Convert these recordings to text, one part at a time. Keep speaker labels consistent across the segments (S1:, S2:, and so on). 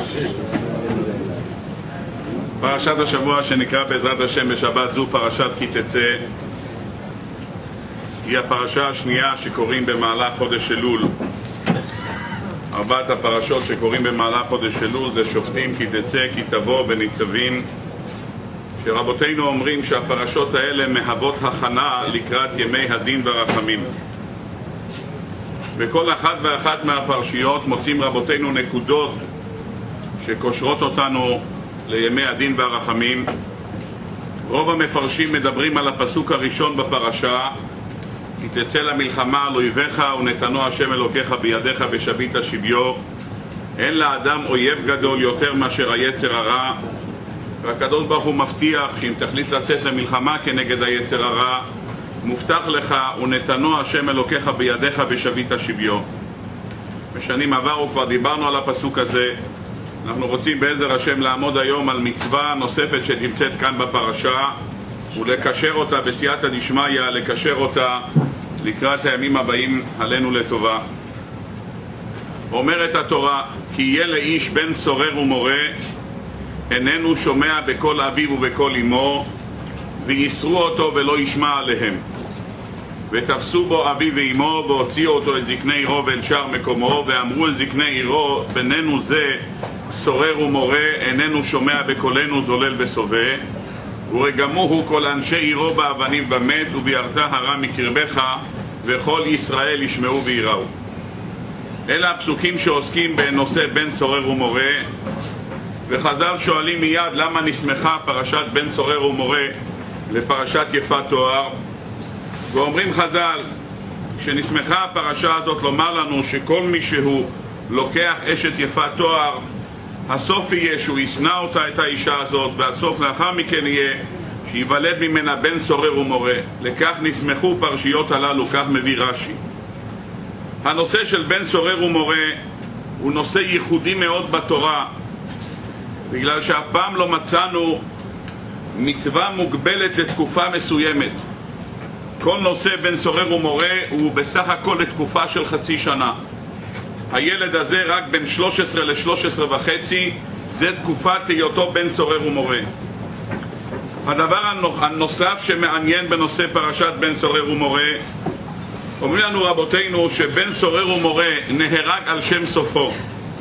S1: פרשת השבוע שנקרא בעזרת השם בשבת זו פרשת כי תצא, היא הפרשה השנייה שקוראים במהלך חודש אלול. ארבעת הפרשות שקוראים במהלך חודש אלול זה שופטים, כי תצא, כי תבוא, בניצבים, שרבותינו אומרים שהפרשות האלה מהוות הכנה לקראת ימי הדין והרחמים. בכל אחת ואחת מהפרשיות מוצאים רבותינו נקודות שקושרות אותנו לימי הדין והרחמים. רוב המפרשים מדברים על הפסוק הראשון בפרשה, כי תצא למלחמה על אויביך ונתנו השם אלוקיך בידיך ושבית שביו. אין לאדם אויב גדול יותר מאשר היצר הרע, והקדוש ברוך הוא מבטיח שאם תחליט לצאת למלחמה כנגד היצר הרע, מובטח לך ונתנו השם אלוקיך בידיך ושבית שביו. בשנים עברו כבר דיברנו על הפסוק הזה. אנחנו רוצים בעזר השם לעמוד היום על מצווה נוספת שנמצאת כאן בפרשה ולקשר אותה בסייעתא דשמיא, לקשר אותה לקראת הימים הבאים עלינו לטובה. אומרת התורה, כי יהיה לאיש בן סורר ומורה, איננו שומע בקול אביו ובקול אמו, ויסרו אותו ולא ישמע עליהם. ותפסו בו אביו ואמו והוציאו אותו את זקני עירו ואל שער מקומו, ואמרו אל זקני עירו, בננו זה סורר ומורה, איננו שומע בקולנו זולל וסובה, ורגמוהו כל אנשי עירו באבנים ומת, ובירתה הרע מקרבך, וכל ישראל ישמעו ויראו. אלה הפסוקים שעוסקים בנושא בן סורר ומורה, וחז"ל שואלים מיד למה נסמכה פרשת בן סורר ומורה לפרשת יפת תואר, ואומרים חז"ל שנסמכה הפרשה הזאת לומר לנו שכל מי שהוא לוקח אשת יפת תואר, הסוף יהיה שהוא ישנא אותה, את האישה הזאת, והסוף לאחר מכן יהיה שיוולד ממנה בן סורר ומורה. לכך נסמכו פרשיות הללו, כך מביא רש"י. הנושא של בן סורר ומורה הוא נושא ייחודי מאוד בתורה, בגלל שאף פעם לא מצאנו מצווה מוגבלת לתקופה מסוימת. כל נושא בן סורר ומורה הוא בסך הכל לתקופה של חצי שנה. הילד הזה רק בין 13 ל-13 וחצי, זה תקופת היותו בן סורר ומורה. הדבר הנוסף שמעניין בנושא פרשת בן סורר ומורה, אומרים לנו רבותינו שבן סורר ומורה נהרג על שם סופו.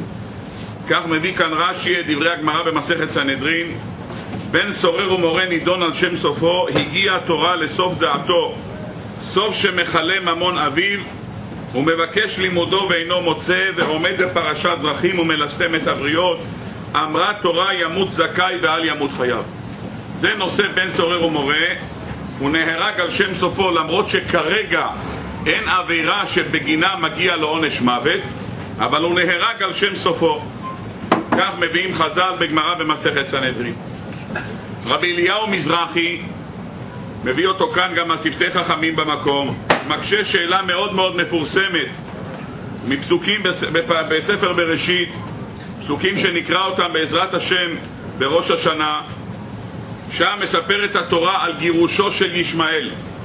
S1: כך מביא כאן רש"י את דברי הגמרא במסכת סנהדרין, בן סורר ומורה נידון על שם סופו, הגיעה התורה לסוף דעתו, סוף שמחלה ממון אביו, הוא מבקש לימודו ואינו מוצא, ועומד בפרשת דרכים ומלסתם את הבריות, אמרה תורה ימות זכאי ואל ימות חייו. זה נושא בן סורר ומורה. הוא נהרג על שם סופו למרות שכרגע אין עבירה שבגינה מגיע לו עונש מוות, אבל הוא נהרג על שם סופו. כך מביאים חז"ל בגמרא במסכת סנהדרין. רבי אליהו מזרחי מביא אותו כאן גם על שפתי חכמים במקום, מקשה שאלה מאוד מאוד מפורסמת מפסוקים בספר בראשית, פסוקים שנקרא אותם בעזרת השם בראש השנה. שם מספרת התורה על גירושו של ישמעאל.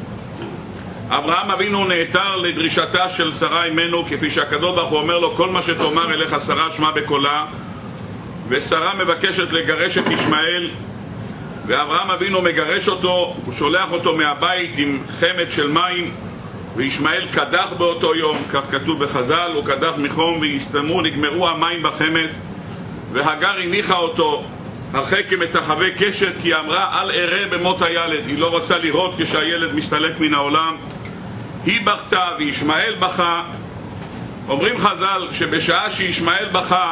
S1: אברהם אבינו נעתר לדרישתה של שרה אמנו, כפי שהקדוש ברוך הוא אומר לו, כל מה שתאמר אליך שרה שמע בקולה, ושרה מבקשת לגרש את ישמעאל, ואברהם אבינו מגרש אותו, הוא שולח אותו מהבית עם חמד של מים, וישמעאל קדח באותו יום, כך כתוב בחז"ל, הוא קדח מחום והסתמו, נגמרו המים בחמד, והגר הניחה אותו הרחק כמתחווה קשת, כי אמרה אל אראה במות הילד, היא לא רוצה לראות כשהילד מסתלק מן העולם. היא בכתה וישמעאל בכה. אומרים חז"ל שבשעה שישמעאל בכה,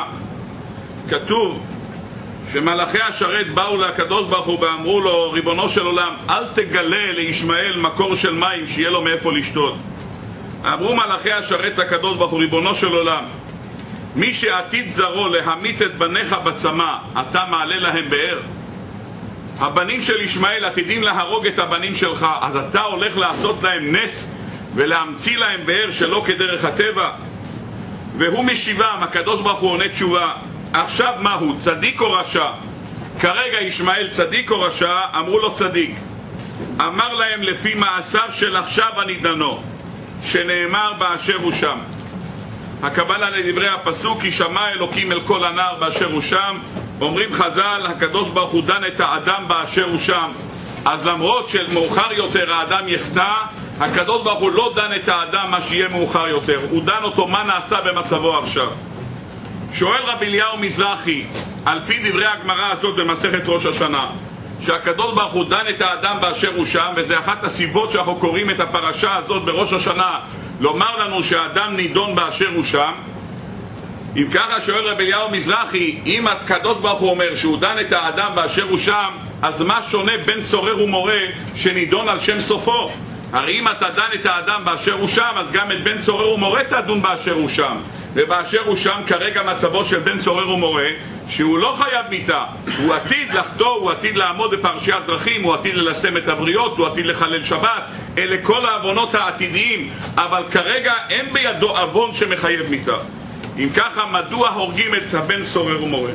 S1: כתוב שמלאכי השרת באו לקדוש ברוך הוא ואמרו לו, ריבונו של עולם, אל תגלה לישמעאל מקור של מים שיהיה לו מאיפה לשתות. אמרו מלאכי השרת לקדוש ברוך הוא, ריבונו של עולם, מי שעתיד זרו להמית את בניך בצמא, אתה מעלה להם באר? הבנים של ישמעאל עתידים להרוג את הבנים שלך, אז אתה הולך לעשות להם נס ולהמציא להם באר שלא כדרך הטבע? והוא משיבם, הקדוש ברוך הוא עונה תשובה, עכשיו מהו, צדיק או רשע? כרגע ישמעאל צדיק או רשע? אמרו לו צדיק. אמר להם לפי מעשיו של עכשיו הנידנו, שנאמר באשר הוא שם. הכוונה לדברי הפסוק, כי שמע אלוקים אל כל הנער באשר הוא שם. אומרים חז"ל, הקדוש ברוך הוא דן את האדם באשר הוא שם. אז למרות שמאוחר יותר האדם יחטא, הקדוש ברוך הוא לא דן את האדם מה שיהיה מאוחר יותר, הוא דן אותו מה נעשה במצבו עכשיו. שואל רבי אליהו מזרחי, על פי דברי הגמרא הזאת במסכת ראש השנה, שהקדוש ברוך הוא דן את האדם באשר הוא שם, וזה אחת הסיבות שאנחנו קוראים את הפרשה הזאת בראש השנה, לומר לנו שהאדם נידון באשר הוא שם. אם ככה שואל רבי אליהו מזרחי, אם הקדוש ברוך הוא אומר שהוא דן את האדם באשר הוא שם, אז מה שונה בין צורר ומורה שנידון על שם סופו? הרי אם אתה דן את האדם באשר הוא שם, אז גם את בן צורר ומורה תדון באשר הוא שם. ובאשר הוא שם כרגע מצבו של בן צורר ומורה, שהוא לא חייב מיתה, הוא עתיד לחטוא, הוא עתיד לעמוד בפרשיית דרכים, הוא עתיד ללסתם את הבריות, הוא עתיד לחלל שבת. אלה כל העוונות העתידיים, אבל כרגע אין בידו עוון שמחייב מיתה. אם ככה, מדוע הורגים את הבן צורר ומורה?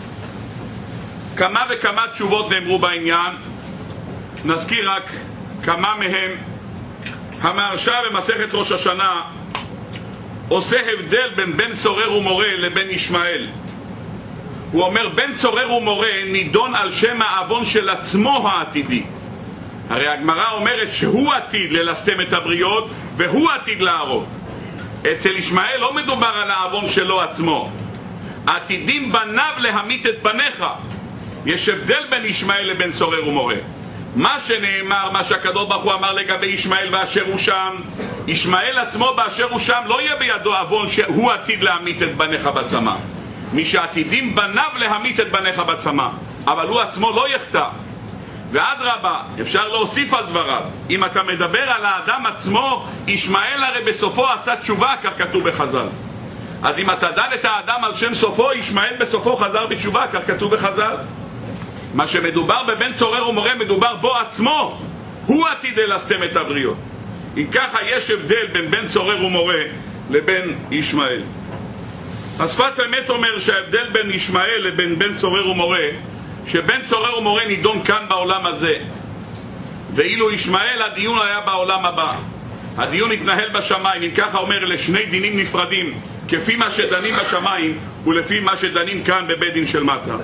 S1: כמה וכמה תשובות נאמרו בעניין, נזכיר רק כמה מהם. המהרש"א במסכת ראש השנה עושה הבדל בין בן צורר ומורה לבין ישמעאל. הוא אומר, בן צורר ומורה נידון על שם העוון של עצמו העתידי. הרי הגמרא אומרת שהוא עתיד ללסתם את הבריות והוא עתיד להרוג. אצל ישמעאל לא מדובר על העוון שלו עצמו, עתידים בניו להמית את בניך. יש הבדל בין ישמעאל לבין צורר ומורה. מה שנאמר, מה שהקדוש ברוך הוא אמר לגבי ישמעאל באשר הוא שם, ישמעאל עצמו באשר הוא שם לא יהיה בידו עוון שהוא עתיד להמית את בניך בצמא. מי שעתידים בניו להמית את בניך בצמא, אבל הוא עצמו לא יחטא. ואדרבה, אפשר להוסיף על דבריו, אם אתה מדבר על האדם עצמו, ישמעאל הרי בסופו עשה תשובה, כך כתוב בחז"ל. אז אם אתה דן את האדם על שם סופו, ישמעאל בסופו חזר בתשובה, כך כתוב בחז"ל. מה שמדובר בבן צורר ומורה מדובר בו עצמו, הוא עתיד ללסתם את הבריות. אם ככה יש הבדל בין בן צורר ומורה לבין ישמעאל. השפת אמת אומר שההבדל בין ישמעאל לבין בן צורר ומורה, שבן צורר ומורה נידון כאן בעולם הזה, ואילו ישמעאל הדיון היה בעולם הבא. הדיון התנהל בשמיים. אם ככה אומר, אלה שני דינים נפרדים, כפי מה שדנים בשמיים ולפי מה שדנים כאן בבית דין של מטה.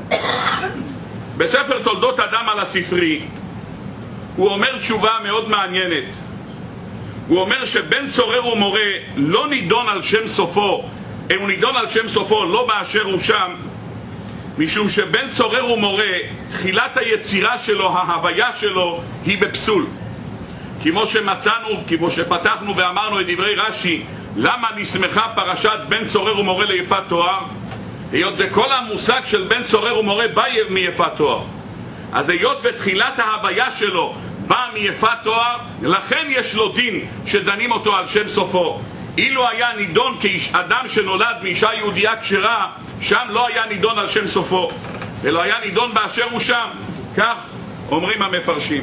S1: בספר תולדות אדם על הספרי הוא אומר תשובה מאוד מעניינת. הוא אומר שבן צורר ומורה לא נידון על שם סופו, הוא נידון על שם סופו לא באשר הוא שם, משום שבן צורר ומורה תחילת היצירה שלו, ההוויה שלו היא בפסול. כמו שמצאנו, כמו שפתחנו ואמרנו את דברי רש"י, למה נסמכה פרשת בן צורר ומורה ליפת תואר? היות וכל המושג של בן צורר ומורה בא מיפת תואר, אז היות ותחילת ההוויה שלו בא מיפת תואר, לכן יש לו דין שדנים אותו על שם סופו. אילו היה נידון כאדם שנולד מאישה יהודייה כשרה, שם לא היה נידון על שם סופו, אלא היה נידון באשר הוא שם. כך אומרים המפרשים.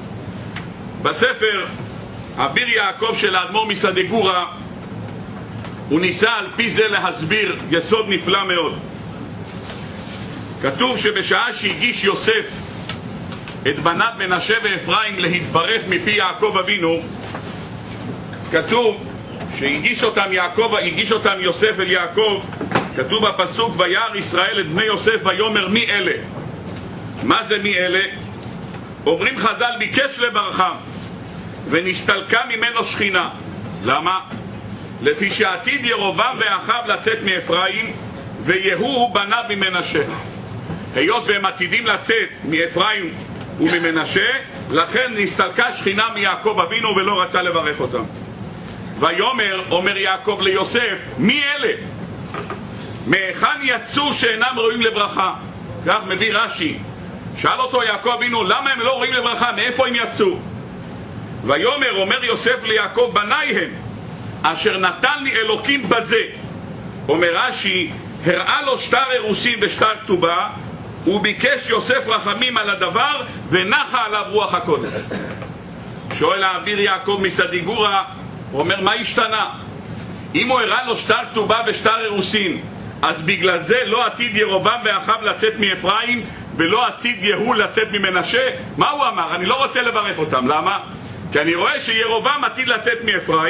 S1: בספר אביר יעקב של האדמו"ר מסדיגורה, הוא ניסה על פי זה להסביר יסוד נפלא מאוד. כתוב שבשעה שהגיש יוסף את בניו מנשה ואפרים להתברך מפי יעקב אבינו, כתוב שהגיש אותם יוסף אל יעקב, כתוב בפסוק, וירא ישראל את בני יוסף ויאמר מי אלה. מה זה מי אלה? אומרים חז"ל, ביקש לברכם ונסתלקה ממנו שכינה. למה? לפי שעתיד ירובעם ואחיו לצאת מאפרים, ויהוא בניו ממנשה. היות והם עתידים לצאת מאפרים וממנשה, לכן נסתלקה שכינה מיעקב אבינו ולא רצה לברך אותם. ויאמר, אומר יעקב ליוסף, מי אלה? מהיכן יצאו שאינם ראויים לברכה? כך מביא רש"י. שאל אותו יעקב אבינו, למה הם לא ראויים לברכה? מאיפה הם יצאו? ויאמר, אומר יוסף ליעקב, בניי הם, אשר נתן לי אלוקים בזה. אומר רש"י, הראה לו שטר אירוסין ושטר כתובה, הוא ביקש יוסף רחמים על הדבר ונחה עליו רוח הקודש. שואל האביר יעקב מסדיגורה, הוא אומר, מה השתנה? אם הוא הראה לו שטר כתובה ושטר אירוסין, אז בגלל זה לא עתיד ירובעם ואחיו לצאת מאפרים ולא עתיד יהוא לצאת ממנשה? מה הוא אמר? אני לא רוצה לברך אותם. למה? כי אני רואה שירובעם עתיד לצאת מאפרים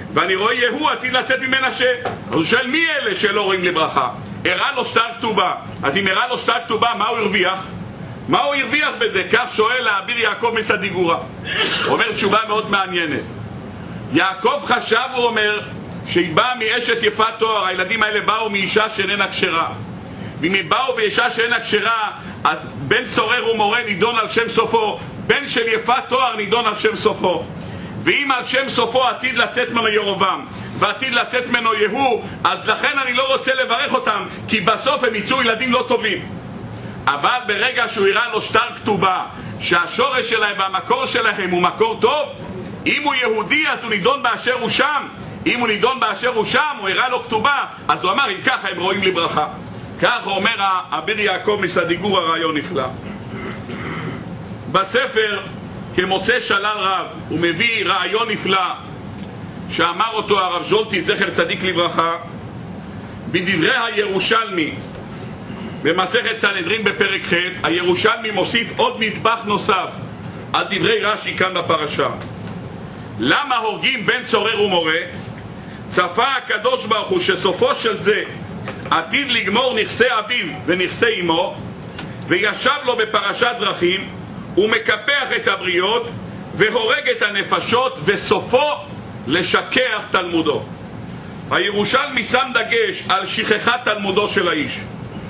S1: ואני רואה יהוא עתיד לצאת ממנשה. אז הוא שואל, מי אלה שלא רואים לברכה? הראה לו שטר כתובה. אז אם הראה לו שטר כתובה, מה הוא הרוויח? מה הוא הרוויח בזה? כך שואל האביר יעקב מסדיגורה. הוא אומר תשובה מאוד מעניינת. יעקב חשב, הוא אומר, שהיא באה מאשת יפת תואר. הילדים האלה באו מאישה שאיננה כשרה, ואם הם באו באישה שאיננה כשרה, אז בן צורר ומורה נידון על שם סופו, בן של יפת תואר נידון על שם סופו. ואם על שם סופו עתיד לצאת ממנו ירובעם ועתיד לצאת ממנו יהוא, אז לכן אני לא רוצה לברך אותם, כי בסוף הם יצאו ילדים לא טובים. אבל ברגע שהוא הראה לו שטר כתובה שהשורש שלהם והמקור שלהם הוא מקור טוב, אם הוא יהודי אז הוא נידון באשר הוא שם. אם הוא נידון באשר הוא שם, הוא הראה לו כתובה, אז הוא אמר, אם ככה הם רואים לברכה. כך אומר האביר יעקב מסדיגורה, רעיון נפלא. בספר כמוצא שלל רב הוא מביא רעיון נפלא שאמר אותו הרב ז'ולטי זכר צדיק לברכה בדברי הירושלמי במסכת סנהדרין בפרק ח'. הירושלמי מוסיף עוד נדבך נוסף על דברי רש"י כאן בפרשה. למה הורגים בן צורר ומורה? צפה הקדוש ברוך הוא שסופו של זה עתיד לגמור נכסי אביו ונכסי אמו, וישב לו בפרשת דרכים ומקפח את הבריות והורג את הנפשות, וסופו לשכח תלמודו. הירושלמי שם דגש על שכחת תלמודו של האיש.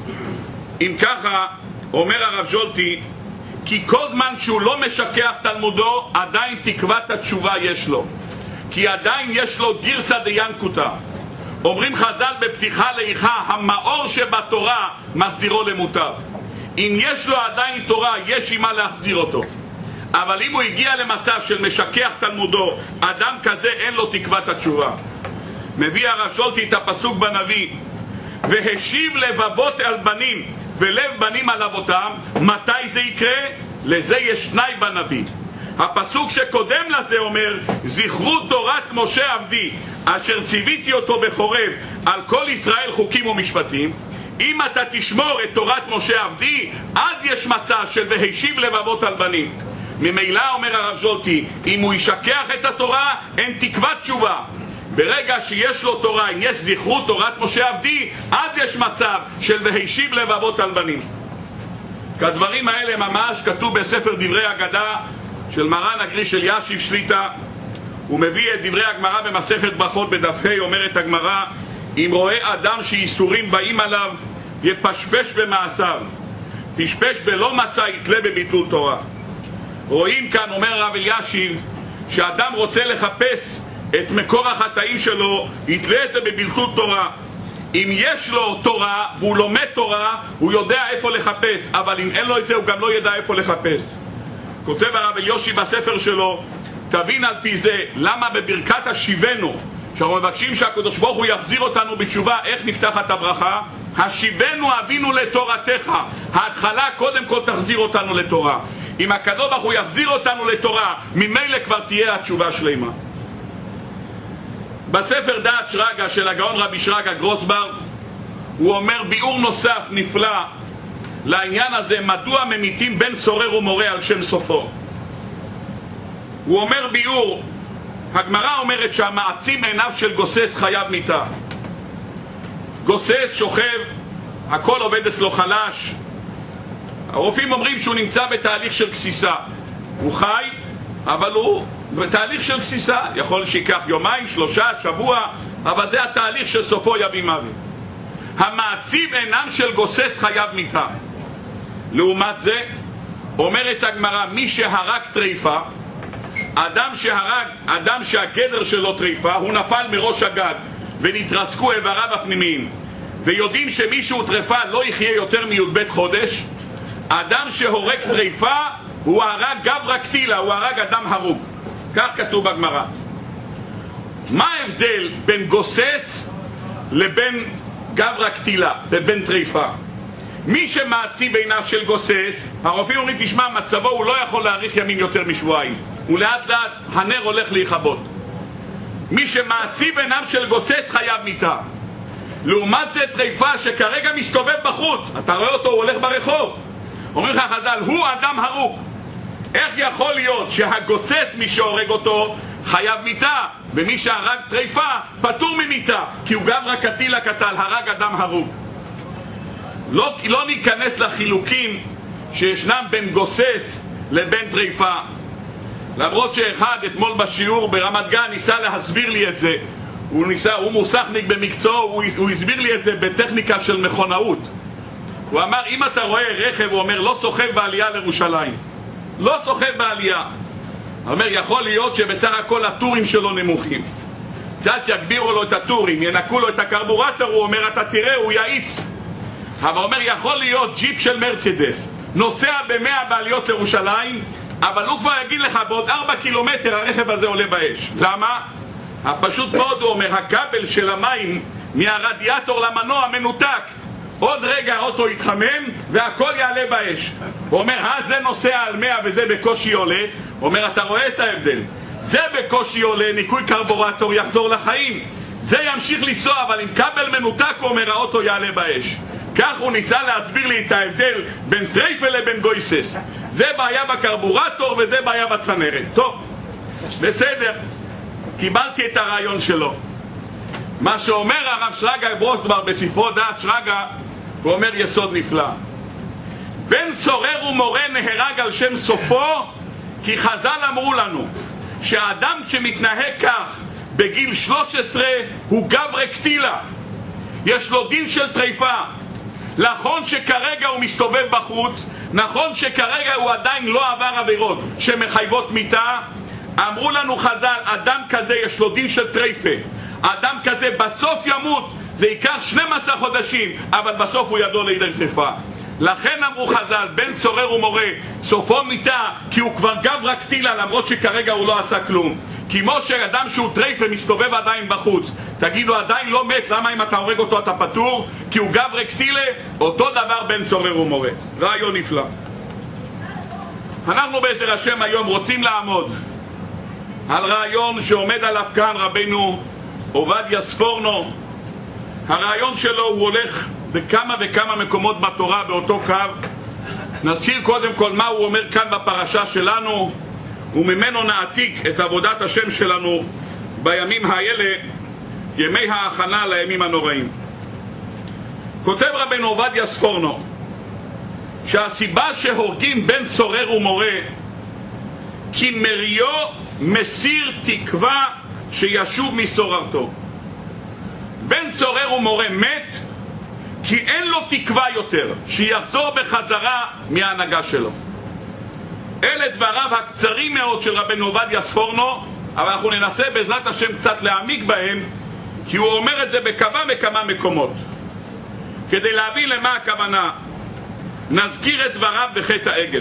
S1: אם ככה, אומר הרב ז'ולטי, כי כל זמן שהוא לא משכח תלמודו, עדיין תקוות התשובה יש לו, כי עדיין יש לו גירסא דיינקותא. אומרים חז"ל בפתיחה לאיכה, המאור שבתורה מחזירו למוטב. אם יש לו עדיין תורה, יש עם מה להחזיר אותו. אבל אם הוא הגיע למצב של משכח תלמודו, אדם כזה אין לו תקוות התשובה. מביא הרב ז'ולטי את הפסוק בנביא, והשיב לבבות על בנים ולב בנים על אבותם. מתי זה יקרה? לזה יש תנאי בנביא. הפסוק שקודם לזה אומר, זכרו תורת משה עבדי אשר ציוויתי אותו בחורב על כל ישראל חוקים ומשפטים. אם אתה תשמור את תורת משה עבדי, אז יש מצב של והשיב לבבות על בנים. ממילא אומר הרב ז'ולטי, אם הוא ישכח את התורה, אין תקוות תשובה. ברגע שיש לו תורה, אם יש זכרות תורת משה עבדי, אז יש מצב של והשיב לבבות על בנים. כדברים האלה ממש כתוב בספר דברי אגדה של מרן הגריש אלישיב שליט"א. הוא מביא את דברי הגמרא במסכת ברכות בדף ה'. אומרת הגמרא, אם רואה אדם שאיסורים באים עליו, יפשפש במעשיו, פשפש בלא מצא יתלה בביטול תורה. רואים כאן, אומר הרב אלישיב, שאדם רוצה לחפש את מקור החטאים שלו, יתלה את זה בביטול תורה. אם יש לו תורה והוא לומד תורה, הוא יודע איפה לחפש, אבל אם אין לו את זה הוא גם לא ידע איפה לחפש. כותב הרב אלישיב בספר שלו, תבין על פי זה למה בברכת השיבנו, שאנחנו מבקשים שהקדוש ברוך הוא יחזיר אותנו בתשובה, איך נפתחת הברכה? השיבנו אבינו לתורתך. ההתחלה קודם כל תחזיר אותנו לתורה. אם הקדוש ברוך הוא יחזיר אותנו לתורה, ממילא כבר תהיה התשובה שלמה. בספר דעת שרגא של הגאון רבי שרגא גרוסברג הוא אומר ביאור נוסף נפלא לעניין הזה, מדוע ממיתים בן צורר ומורה על שם סופו. הוא אומר ביאור, הגמרא אומרת שהמעצים עיניו של גוסס חייב מיתה. גוסס שוכב, הכל עובד אצלו חלש, הרופאים אומרים שהוא נמצא בתהליך של גסיסה. הוא חי, אבל הוא בתהליך של גסיסה, יכול שיקח יומיים, 3, שבוע, אבל זה התהליך של סופו יביא מוות. המעצים עינם של גוסס חייב מיתה. לעומת זה אומרת הגמרא, מי שהרג טריפה, אדם שהגדר שלו טריפה, הוא נפל מראש הגג ונתרסקו איבריו הפנימיים, ויודעים שמישהו טריפה לא יחיה יותר מי"ב חודש. אדם שהורג טריפה הוא הרג גברא קטילה, הוא הרג אדם הרוג. כך כתוב בגמרא. מה ההבדל בין גוסס לבין גברא קטילה, לבין טריפה? מי שמעציב עיניו של גוסס, הרופאים אומרים, תשמע, מצבו הוא לא יכול להאריך ימים יותר משבועיים, הוא לאט לאט הנר הולך להיכבות. מי שמעציב עיניו של גוסס חייב מיתה. לעומת זה טריפה שכרגע מסתובב בחוץ, אתה רואה אותו, הוא הולך ברחוב, אומרים לך חז"ל, הוא אדם הרוג. איך יכול להיות שהגוסס, מי שהורג אותו, חייב מיתה? ומי שהרג טריפה פטור ממיתה, כי הוא גברא קטילה קטל, הרג אדם הרוג. לא ניכנס לחילוקים שישנם בין גוסס לבין טריפה, למרות שאחד אתמול בשיעור ברמת גן ניסה להסביר לי את זה. הוא מוסכניק במקצוע, הוא הסביר לי את זה בטכניקה של מכונאות. הוא אמר, אם אתה רואה רכב, הוא אומר, לא סוחב בעלייה לירושלים, לא סוחב בעלייה. הוא אומר, יכול להיות שבסך הכל הטורים שלו נמוכים, קצת יגבירו לו את הטורים, ינקו לו את הקרבורטור, הוא אומר, אתה תראה, הוא יעיץ. אבל הוא אומר, יכול להיות ג'יפ של מרצדס נוסע ב100 בעליות לירושלים, אבל הוא כבר יגיד לך, בעוד 4 קילומטר הרכב הזה עולה באש. למה? פשוט מאוד, הוא אומר, הכבל של המים מהרדיאטור למנוע מנותק, עוד רגע האוטו יתחמם והכל יעלה באש. הוא אומר, זה נוסע על 100 וזה בקושי עולה. הוא אומר, אתה רואה את ההבדל, זה בקושי עולה, ניקוי קרבורטור יחזור לחיים, זה ימשיך לנסוע, אבל עם כבל מנותק, הוא אומר, האוטו יעלה באש. כך הוא ניסה להסביר לי את ההבדל בין טרייפה לבין גויסס. זה בעיה בקרבורטור וזה בעיה בצנרת. טוב, בסדר, קיבלתי את הרעיון שלו. מה שאומר הרב שרגא ברוסברג בספרו דעת שרגא, הוא אומר יסוד נפלא. בן צורר ומורה נהרג על שם סופו, כי חז"ל אמרו לנו שהאדם שמתנהג כך בגיל 13 הוא גברא קטילה, יש לו דין של טריפה. נכון שכרגע הוא מסתובב בחוץ, נכון שכרגע הוא עדיין לא עבר עבירות שמחייבות מיתה. אמרו לנו חז"ל, אדם כזה יש לו דין של טריפה, אדם כזה בסוף ימות, זה ייקח 12 חודשים, אבל בסוף הוא ידוע לידי טריפה. לכן אמרו חז"ל, בן צורר ומורה סופו מיתה, כי הוא כבר גברא קטילה, למרות שכרגע הוא לא עשה כלום. כמו שאדם שהוא טריפה מסתובב עדיין בחוץ, תגידו עדיין לא מת, למה אם אתה הורג אותו אתה פטור? כי הוא גברא קטילה. אותו דבר בן צורר ומורה. רעיון נפלא. אנחנו בעזר השם היום רוצים לעמוד על רעיון שעומד עליו כאן רבנו עובדיה ספורנו. הרעיון שלו הוא הולך בכמה וכמה מקומות בתורה באותו קו. נזכיר קודם כל מה הוא אומר כאן בפרשה שלנו, וממנו נעתיק את עבודת השם שלנו בימים האלה, ימי ההכנה לימים הנוראים. כותב רבנו עובדיה ספורנו שהסיבה שהורגים בן צורר ומורה, כי מריו מסיר תקווה שישוב מסוררתו. בן צורר ומורה מת כי אין לו תקווה יותר שיחזור בחזרה מההנהגה שלו. אלה דבריו הקצרים מאוד של רבנו עובדיה ספורנו, אבל אנחנו ננסה בעזרת השם קצת להעמיק בהם, כי הוא אומר את זה בכמה מקומות. כדי להבין למה הכוונה, נזכיר את דבריו בחטא העגל.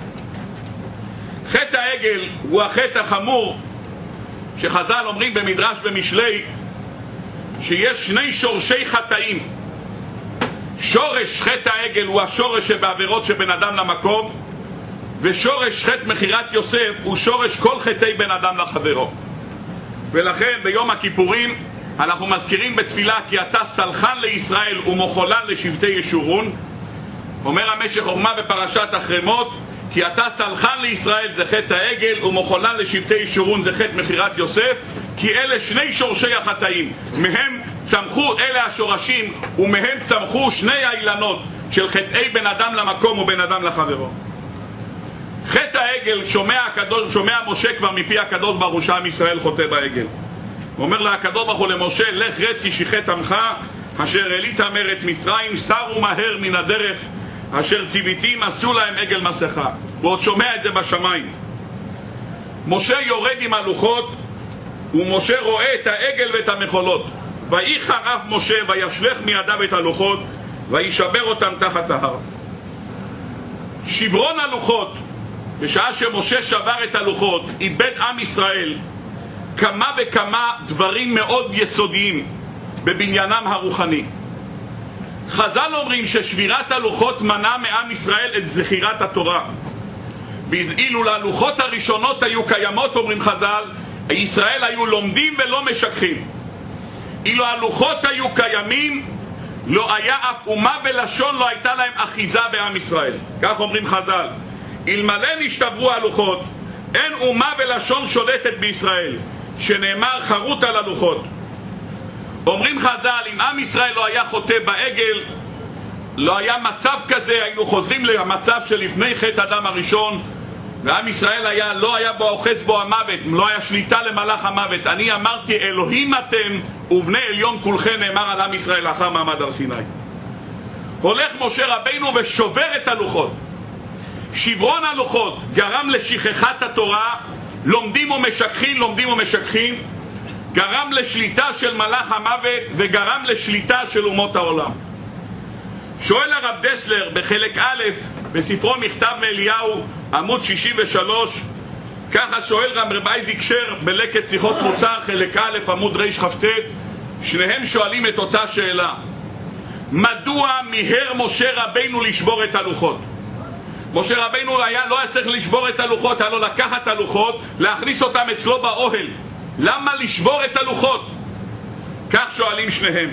S1: חטא העגל הוא החטא החמור שחז"ל אומרים במדרש במשלי שיש 2 שורשי חטאים. שורש חטא העגל הוא השורש שבעבירות שבין אדם למקום, ושורש חטא מחירת יוסף הוא שורש כל חטאי בן אדם לחברו. ולכן ביום הכיפורים אנחנו מזכירים בתפילה כי אתה סלחן לישראל ומחולן לשבטי ישורון. אומר המשך חוכמה בפרשת החרמות, כי אתה סלחן לישראל זה חטא העגל ומחולן לשבטי ישורון זה חטא מחירת יוסף, כי אלה 2 שורשי החטאים, מהם צמחו, אלה השורשים, ומהם צמחו 2 האילנות של חטאי בן אדם למקום ובן אדם לחברו. חטא העגל שומע משה כבר מפי הקדוש ברוך הוא שעם ישראל חוטא בעגל. הוא אומר לקדוש ברוך הוא למשה, לך רד כי שיחת עמך אשר העלית מארץ מצרים, סרו מהר מן הדרך אשר ציוויתים עשו להם עגל מסכה. הוא עוד שומע את זה בשמיים. משה יורד עם הלוחות, ומשה רואה את העגל ואת המחולות. ויחר אף משה וישלך מידיו את הלוחות וישבר אותם תחת ההר. שברון הלוחות, בשעה שמשה שבר את הלוחות, איבד עם ישראל כמה וכמה דברים מאוד יסודיים בבניינם הרוחני. חז"ל אומרים ששבירת הלוחות מנע מעם ישראל את זכירת התורה. אילו ללוחות הראשונות היו קיימות, אומרים חז"ל, ישראל היו לומדים ולא משכחים. אילו הלוחות היו קיימים, לא היה אף אומה ולשון לא הייתה להם אחיזה בעם ישראל. כך אומרים חז"ל, אלמלא נשתברו הלוחות, אין אומה ולשון שולטת בישראל. שנאמר חרוט על הלוחות. אומרים חז"ל, אם עם ישראל לא היה חוטא בעגל, לא היה מצב כזה, היינו חוזרים למצב שלפני חטא אדם הראשון, ועם ישראל לא היה בו אוחז בו המוות, לא היה שליטה למלאך המוות. אני אמרתי אלוהים אתם ובני עליון כולכם, נאמר על עם ישראל לאחר מעמד הר סיני. הולך משה רבינו ושובר את הלוחות. שברון הלוחות גרם לשכחת התורה, לומדים ומשכחים, גרם לשליטה של מלאך המוות וגרם לשליטה של אומות העולם. שואל הרב דסלר בחלק א' בספרו מכתב מאליהו עמוד 63, ככה שואל גם רב אייזיק שר בלקט שיחות מוסר חלק א' עמוד רכ"ט, שניהם שואלים את אותה שאלה: מדוע מיהר משה רבינו לשבור את הלוחות? משה רבינו לא היה צריך לשבור את הלוחות, היה לו לקחת את הלוחות, להכניס אותם אצלו באוהל. למה לשבור את הלוחות? כך שואלים שניהם.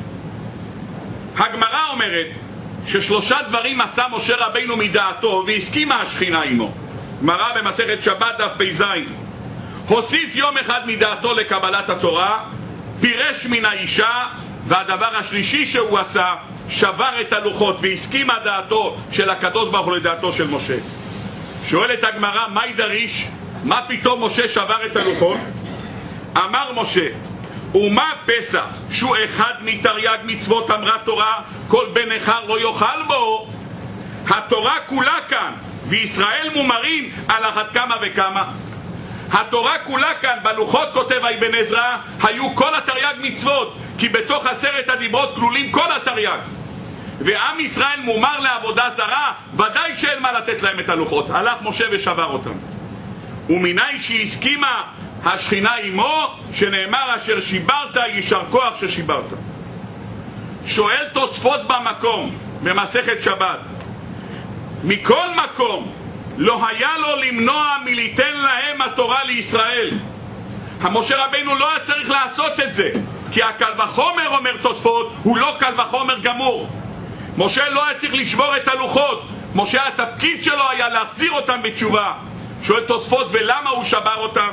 S1: הגמרא אומרת ששלושה דברים עשה משה רבינו מדעתו והסכימה השכינה עמו. גמרא במסכת שבת דף פ"ז: הוסיף יום אחד מדעתו לקבלת התורה, פירש מן האישה, והדבר השלישי שהוא עשה, שבר את הלוחות והסכימה דעתו של הקדוש ברוך הוא לדעתו של משה. שואלת הגמרא, מה ידריש? מה פתאום משה שבר את הלוחות? אמר משה, ומה פסח שהוא אחד מתרי"ג מצוות אמרה תורה, כל בן נכר לא יאכל בו? התורה כולה כאן, וישראל מומרים על אחת כמה וכמה. התורה כולה כאן, בלוחות כותב אבן עזרא, היו כל התרי"ג מצוות, כי בתוך 10 הדיברות כלולים כל התרי"ג. ועם ישראל מומר לעבודה זרה, ודאי שאין מה לתת להם את הלוחות. הלך משה ושבר אותם. ומנין שהסכימה השכינה עמו, שנאמר אשר שיברת יישר כוח ששיברת. שואל תוספות במקום במסכת שבת, מכל מקום לא היה לו למנוע מליתן להם התורה לישראל. המשה רבינו לא היה צריך לעשות את זה, כי הקל וחומר, אומר תוספות, הוא לא קל וחומר גמור. משה לא היה צריך לשבור את הלוחות, משה התפקיד שלו היה להחזיר אותם בתשובה. שואל תוספות, ולמה הוא שבר אותם?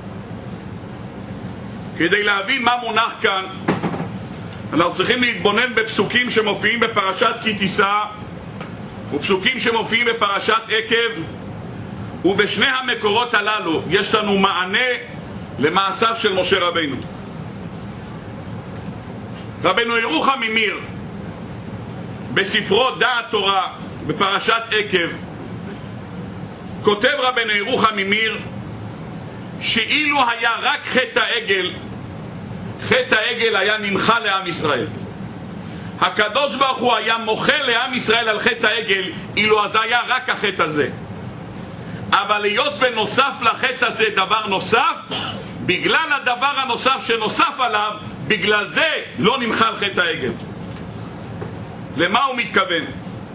S1: כדי להבין מה מונח כאן, אנחנו צריכים להתבונן בפסוקים שמופיעים בפרשת כי תישא ופסוקים שמופיעים בפרשת עקב, ובשני המקורות הללו יש לנו מענה למעשיו של משה רבינו. רבנו ירוחם ממיר בספרו דעת תורה בפרשת עקב כותב רבנו ירוחם ממיר שאילו היה רק חטא העגל, חטא העגל היה נמחה לעם ישראל. הקדוש ברוך הוא היה מוחל לעם ישראל על חטא העגל אילו אז היה רק החטא הזה. אבל היות ונוסף לחטא הזה דבר נוסף, בגלל הדבר הנוסף שנוסף עליו, בגלל זה לא נמחה על חטא העגל. למה הוא מתכוון?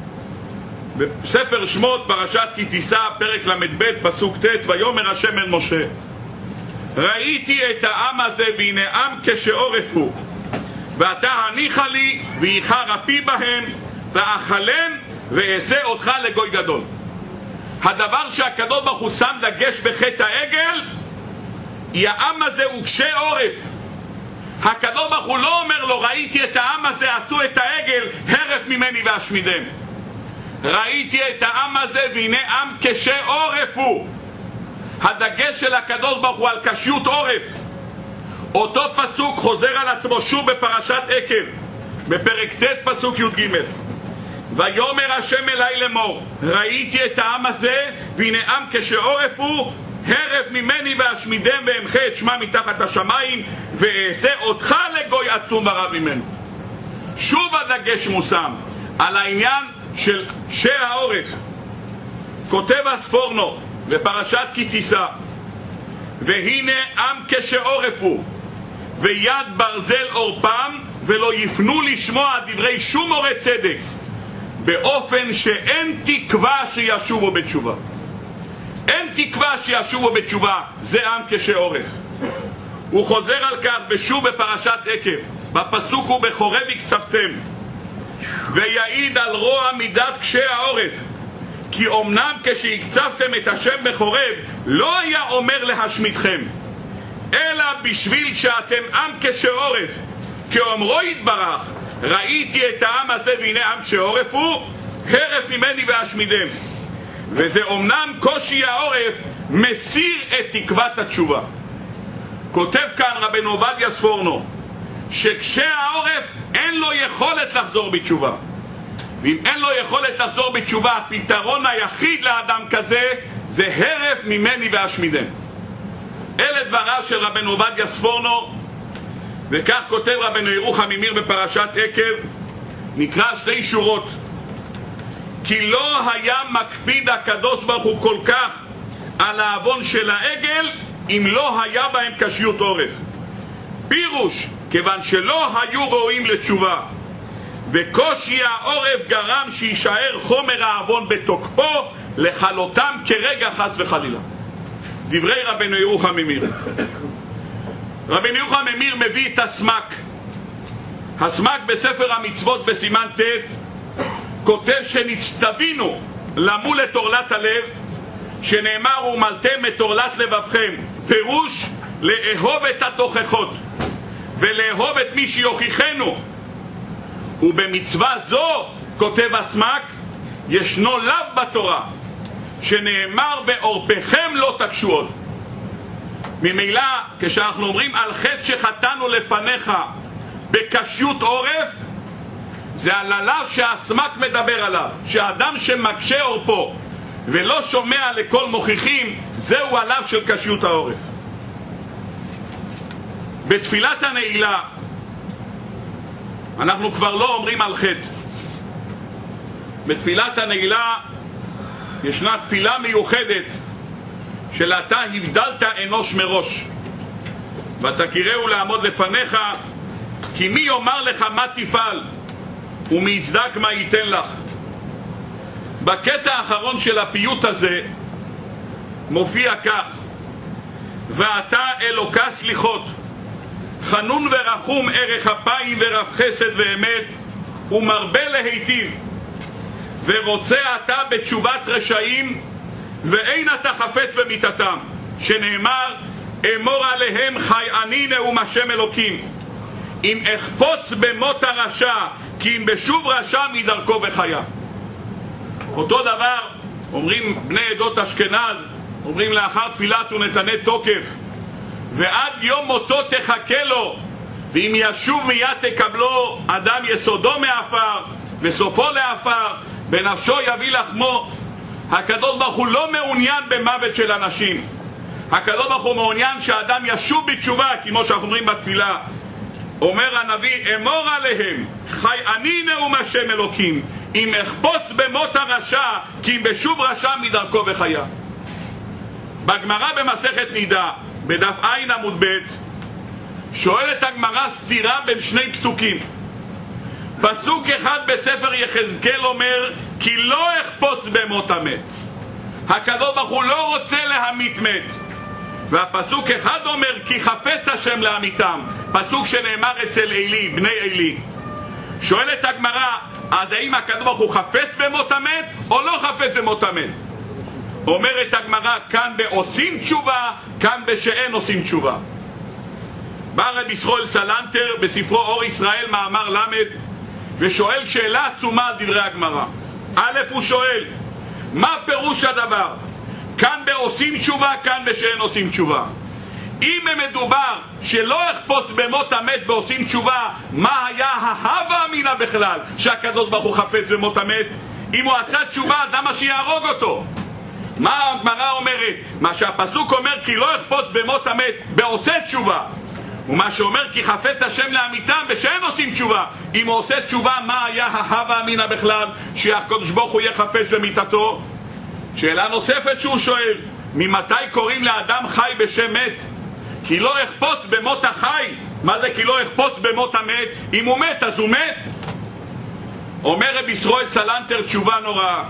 S1: בספר שמות פרשת כי תישא פרק ל"ב פסוק ט': ויאמר השם אל משה, ראיתי את העם הזה והנה עם כשעורף הוא, ואתה הניחה לי ואיחר אפי בהם ואכלם ואעשה אותך לגוי גדול. הדבר שהקדוש ברוך הוא שם דגש בחטא העגל, העם הזה הוא קשה עורף. הקדוש ברוך הוא לא אומר לו ראיתי את העם הזה עשו את העגל הרף ממני ואשמידם. ראיתי את העם הזה והנה עם קשה עורף הוא. הדגש של הקדוש ברוך הוא על קשיות עורף. אותו פסוק חוזר על עצמו שוב בפרשת עקב בפרק ט' פסוק י"ג: ויאמר השם אלי לאמור, ראיתי את העם הזה והנה עם כשעורף הוא, הרף ממני ואשמידם ואמחה את שמם מתחת השמיים ואעשה אותך לגוי עצום ורב ממנו. שוב הדגש מושם על העניין של קשה העורף. כותב הספורנו בפרשת כי תישא: והנה עם כשעורף הוא ויד ברזל עורפם ולא יפנו לשמוע דברי שום מורה צדק, באופן שאין תקווה שישובו בתשובה. אין תקווה שישובו בתשובה, זה עם קשה עורף. הוא חוזר על כך בשוב בפרשת עקב, בפסוק הוא בחורב הקצבתם, ויעיד על רוע מידת קשה העורף, כי אמנם כשהקצבתם את השם בחורב לא היה אומר להשמידכם, אלא בשביל שאתם עם קשה עורף, כאומרו יתברך, ראיתי את העם הזה והנה עם קשה עורף הוא, הרף ממני ואשמידם. וזה אומנם קושי העורף מסיר את תקוות התשובה. כותב כאן רבנו עובדיה ספורנו שקשה העורף אין לו יכולת לחזור בתשובה, ואם אין לו יכולת לחזור בתשובה, הפתרון היחיד לאדם כזה זה הרף ממני ואשמידם. אלה דבריו של רבנו עובדיה ספורנו, וכך כותב רבנו ירוחם ממיר בפרשת עקב, נקרא שתי שורות: כי לא היה מקפיד הקדוש ברוך הוא כל כך על העוון של העגל אם לא היה בהם קשיות עורף. פירוש, כיוון שלא היו ראויים לתשובה וקושי העורף גרם שישאר חומר העוון בתוקפו לחלותם כרגע חס וחלילה. דברי רבנו ירוחם ממיר. רבנו ירוחם ממיר מביא את הסמק. הסמק בספר המצוות בסימן ט' כותב שנצטווינו למול את עורלת הלב, שנאמר ומלתם את עורלת לבבכם, פירוש לאהוב את התוכחות ולאהוב את מי שיוכיחנו. ובמצווה זו, כותב הסמק, ישנו לאו בתורה שנאמר בעורפכם לא תקשו עוד. ממילא כשאנחנו אומרים על חטא שחטאנו לפניך בקשיות עורף, זה על הלאו שהסמק מדבר עליו, שהאדם שמקשה עורפו ולא שומע לכל מוכיחים, זהו הלאו של קשיות העורף. בתפילת הנעילה אנחנו כבר לא אומרים על חטא. בתפילת הנעילה ישנה תפילה מיוחדת של אתה הבדלת אנוש מראש ואתה קראו לעמוד לפניך, כי מי יאמר לך מה תפעל ומי יצדק מה ייתן לך. בקטע האחרון של הפיוט הזה מופיע כך: ואתה אלוקה סליחות, חנון ורחום, ערך אפיים ורב חסד ואמת, ומרבה להיטיב, ורוצה אתה בתשובת רשעים, ואין אתה חפץ במיתתם, שנאמר אמור עליהם חי אני נאום השם אלוקים, אם אחפוץ במות הרשע, כי אם בשוב רשע מדרכו וחיה. אותו דבר אומרים בני עדות אשכנז, אומרים לאחר תפילת ונתנה תוקף, ועד יום מותו תחכה לו, ואם ישוב מיד תקבלו, אדם יסודו מאפר וסופו לאפר, בנפשו יביא לחמו. הקדוש ברוך הוא לא מעוניין במוות של אנשים, הקדוש ברוך הוא מעוניין שהאדם ישוב בתשובה, כמו שאנחנו אומרים בתפילה. אומר הנביא אמור עליהם חי אני נאום השם אלוקים, אם אחפוץ במות הרשע, כי אם בשוב רשע מדרכו וחיה. בגמרא במסכת נידה בדף עין עמוד ב' שואלת הגמרא סתירה בין שני פסוקים. פסוק אחד בספר יחזקאל אומר כי לא אחפוץ במות המת, הקדוש ברוך הוא לא רוצה להמית מת, והפסוק אחד אומר כי חפץ השם להמיתם, פסוק שנאמר אצל אלי, בני אלי. שואלת הגמרא, אז האם הקדוש ברוך הוא חפץ במות המת או לא חפץ במות המת? אומרת הגמרא, כאן בעושים תשובה, כאן בשאין עושים תשובה. בא רבי ישראל סלנטר בספרו אור ישראל מאמר למד ושואל שאלה עצומה על דברי הגמרא. א', הוא שואל מה פירוש הדבר? כאן בעושים תשובה, כאן בשאין עושים תשובה. אם מדובר שלא אכפוץ במות המת בעושים תשובה, מה היה ההווה אמינה בכלל שהקדוש ברוך הוא חפץ במות המת? אם הוא עשה תשובה, למה שיהרוג אותו? מה הגמרא אומרת? מה שהפסוק אומר כי לא אכפוץ במות המת בעושה תשובה, ומה שאומר כי חפץ השם להמיתם בשאין עושים תשובה. אם הוא עושה תשובה, מה היה ההווה אמינה בכלל שהקדוש ברוך הוא יהיה חפץ במיתתו? שאלה נוספת שהוא שואל, ממתי קוראים לאדם חי בשם מת? כי לא אכפוץ במות החי. מה זה כי לא אכפוץ במות המת? אם הוא מת אז הוא מת. אומר רבי ישראל סלנטר תשובה נוראה.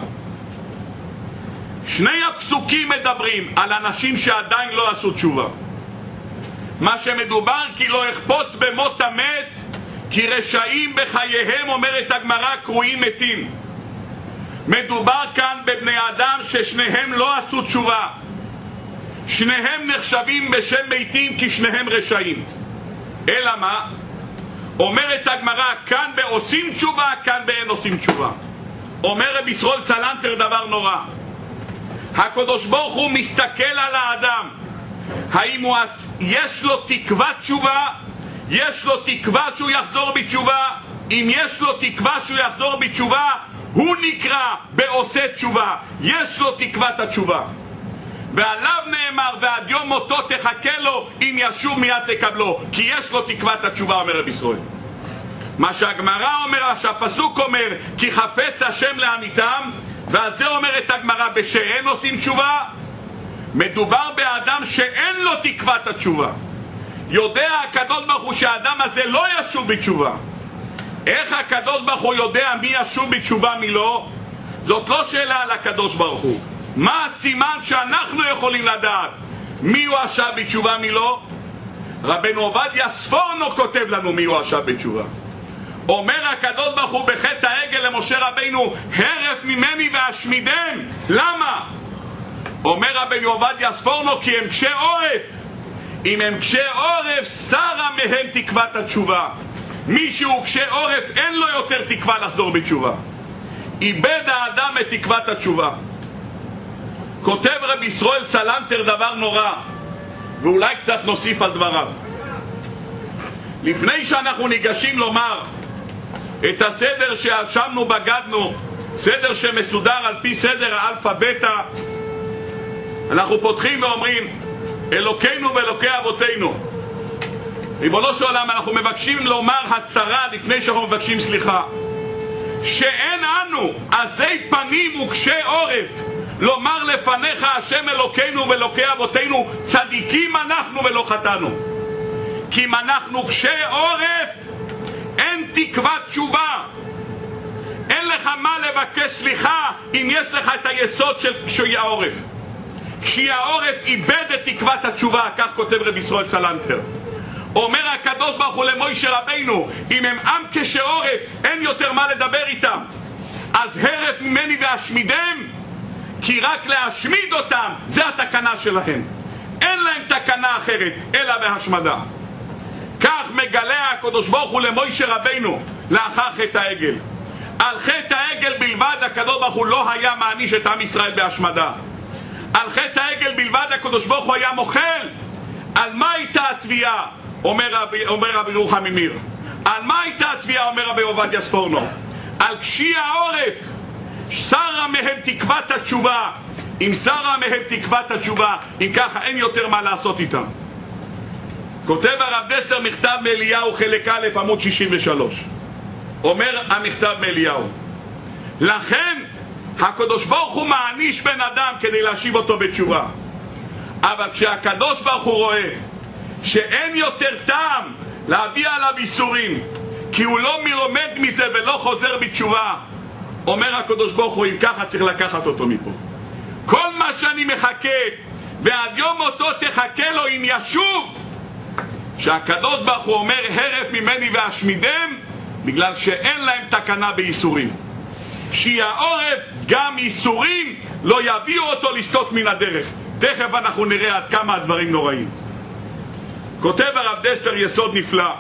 S1: שני הפסוקים מדברים על אנשים שעדיין לא עשו תשובה. מה שמדובר כי לא אכפוץ במות המת, כי רשעים בחייהם, אומרת הגמרא, קרויים מתים. מדובר כאן בבני אדם ששניהם לא עשו תשובה, שניהם נחשבים בשם מתים כי שניהם רשעים. אלא מה? אומרת הגמרא, כאן בעושים תשובה, כאן באין עושים תשובה. אומר רבי ישראל סלנטר דבר נורא. הקדוש ברוך הוא מסתכל על האדם, האם יש לו תקווה תשובה? יש לו תקווה שהוא יחזור בתשובה? אם יש לו תקווה שהוא יחזור בתשובה, הוא נקרא בעושה תשובה, יש לו תקוות התשובה. ועליו נאמר, ועד יום מותו תחכה לו, אם ישוב מיד תקבלו, כי יש לו תקוות התשובה, אומר רבי ישראל. מה שהגמרא אומר, שהפסוק אומר, כי חפץ השם לעמיתם, ועל זה אומרת הגמרא, בשאין עושים תשובה, מדובר באדם שאין לו תקוות התשובה. יודע הקדוש ברוך הוא שהאדם הזה לא ישוב בתשובה. איך הקדוש ברוך הוא יודע מי ישוב בתשובה מי לא? זאת לא שאלה על הקדוש ברוך הוא. מה הסימן שאנחנו יכולים לדעת מי הוא השב בתשובה מי לא? רבנו עובדיה ספורנו כותב לנו מי הוא השב בתשובה. אומר הקדוש ברוך הוא בחטא העגל למשה רבינו, הרף ממני והשמידם. למה? אומר רבנו עובדיה ספורנו, כי הם קשי עורף. אם הם קשי עורף, שרה מהם תקוות התשובה. מי שהוא קשה עורף אין לו יותר תקווה לחזור בתשובה. איבד האדם את תקוות התשובה. כותב רבי ישראל סלנטר דבר נורא, ואולי קצת נוסיף על דבריו. לפני שאנחנו ניגשים לומר את הסדר שאשמנו בגדנו, סדר שמסודר על פי סדר האלפא בטא, אנחנו פותחים ואומרים אלוקינו ואלוקי אבותינו. ריבונו של עולם, אנחנו מבקשים לומר הצרה לפני שאנחנו מבקשים סליחה, שאין אנו עזי פנים וקשי עורף לומר לפניך השם אלוקינו ואלוקי אבותינו, צדיקים אנחנו ולא חטאנו. כי אם אנחנו קשי עורף אין תקוות תשובה. אין לך מה לבקש סליחה אם יש לך את היסוד של קשי העורף. קשי העורף איבד את תקוות התשובה, כך כותב רבי ישראל סלנטר. אומר הקדוש ברוך הוא למשה רבינו, אם הם עם קשי עורף אין יותר מה לדבר איתם, אז הרף ממני והשמידם, כי רק להשמיד אותם זה התקנה שלהם. אין להם תקנה אחרת אלא בהשמדה. כך מגלה הקדוש ברוך הוא למשה רבינו לאחר חטא העגל. על חטא העגל בלבד הקדוש ברוך הוא לא היה מעניש את עם ישראל בהשמדה. על חטא העגל בלבד הקדוש ברוך הוא היה מוחל. על מה הייתה התביעה? אומר רבי רוחם ממיר. על מה הייתה התביעה? אומר רבי עובדיה ספורנו. על קשי העורף. שרה מהם תקוות התשובה. אם שרה מהם תקוות התשובה, אם ככה אין יותר מה לעשות איתם. כותב הרב דסלר מכתב מאליהו חלק א' עמוד 63. אומר המכתב מאליהו, לכן הקדוש ברוך הוא מעניש בן אדם כדי להשיב אותו בתשובה. אבל כשהקדוש ברוך הוא רואה שאין יותר טעם להביא עליו איסורים, כי הוא לא מלומד מזה ולא חוזר בתשובה, אומר הקדוש ברוך הוא, אם ככה צריך לקחת אותו מפה. כל מה שאני מחכה ועד יום מותו תחכה לו אם ישוב, שהקדוש ברוך הוא אומר הרף ממני והשמידם, בגלל שאין להם תקנה באיסורים. שיהיה העורף גם איסורים לא יביאו אותו לסטות מן הדרך. תכף אנחנו נראה עד כמה הדברים נוראים. כותב הרב דסלר יסוד נפלא.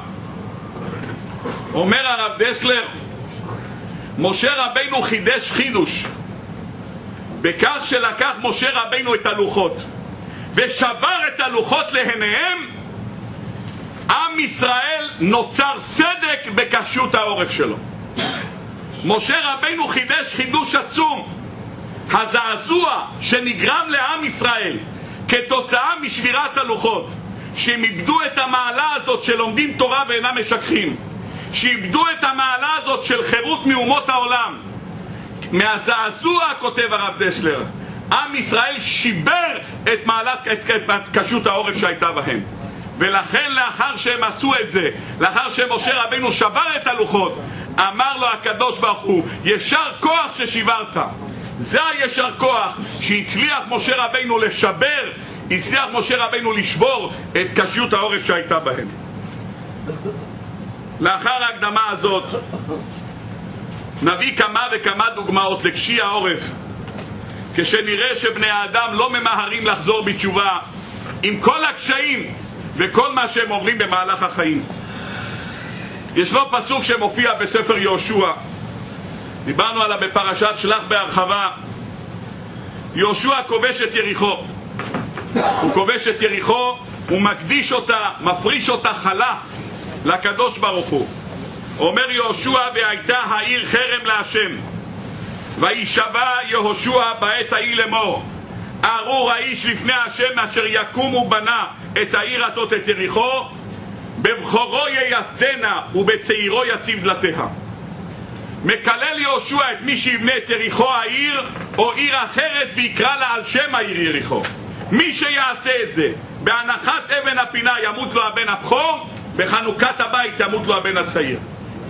S1: אומר הרב דסלר, משה רבינו חידש חידוש בכך שלקח משה רבינו את הלוחות ושבר את הלוחות להניהם. עם ישראל נוצר סדק בקשות העורף שלו. משה רבינו חידש חידוש עצום. הזעזוע שנגרם לעם ישראל כתוצאה משבירת הלוחות, שהם איבדו את המעלה הזאת של לומדים תורה ואינם משכחים, שאיבדו את המעלה הזאת של חירות מאומות העולם. מהזעזוע, כותב הרב דסלר, עם ישראל שיבר את מעלת קשות העורף שהייתה בהם. ולכן לאחר שהם עשו את זה, לאחר שמשה רבינו שבר את הלוחות, אמר לו הקדוש ברוך הוא, ישר כוח ששיברת. זה הישר כוח שהצליח משה רבינו לשבר, הצליח משה רבינו לשבור את קשות העורף שהייתה בהם. לאחר ההקדמה הזאת נביא כמה וכמה דוגמאות לקשי העורף, כשנראה שבני האדם לא ממהרים לחזור בתשובה, עם כל הקשיים וכל מה שהם עוברים במהלך החיים. ישנו פסוק שמופיע בספר יהושע, דיברנו עליו בפרשת שלח בהרחבה. יהושע כובש את יריחו, הוא כובש את יריחו, הוא מקדיש אותה, מפריש אותה חלה לקדוש ברוך הוא. אומר יהושע, והייתה העיר חרם להשם, וישבע יהושע בעת ההיא לאמור, ארור האיש לפני השם אשר יקום ובנה את העיר הזאת את יריחו, בבכורו ייסדנה ובצעירו יציב דלתיה. מקלל יהושע את מי שיבנה את יריחו העיר או עיר אחרת ויקרא לה על שם העיר יריחו. מי שיעשה את זה בהנחת אבן הפינה ימות לו הבן הבכור, בחנוכת הבית ימות לו הבן הצעיר.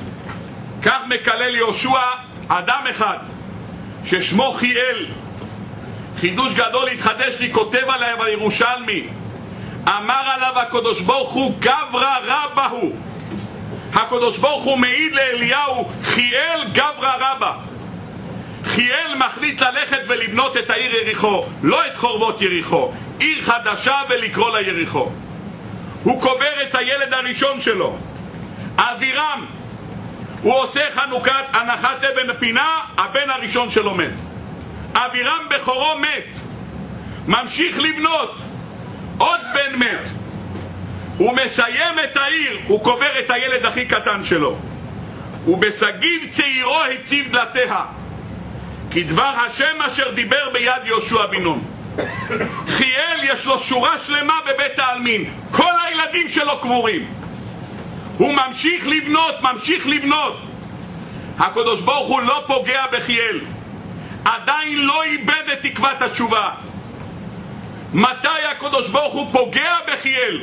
S1: כך מקלל יהושע אדם אחד ששמו חיאל. חידוש גדול התחדש לי, כותב עליו הירושלמי, אמר עליו הקדוש ברוך הוא גברא רבא הוא. הקדוש ברוך הוא מעיד לאליהו, חיאל גברא רבא. חיאל מחליט ללכת ולבנות את העיר יריחו, לא את חורבות יריחו, עיר חדשה, ולקרוא לה יריחו. הוא קובר את הילד הראשון שלו, אבירם. הוא עושה חנוכת הנחת אבן הפינה, הבן הראשון שלו מת. אבירם בכורו מת, ממשיך לבנות, עוד בן מת. הוא מסיים את העיר, הוא קובר את הילד הכי קטן שלו. ובסגיב צעירו הציב דלתיה, כדבר השם אשר דיבר ביד יהושע בן נון. חיאל יש לו שורה שלמה בבית העלמין, כל הילדים שלו קבורים. הוא ממשיך לבנות, ממשיך לבנות. הקדוש ברוך הוא לא פוגע בחיאל, עדיין לא איבד את תקוות התשובה. מתי הקדוש ברוך הוא פוגע בחיאל?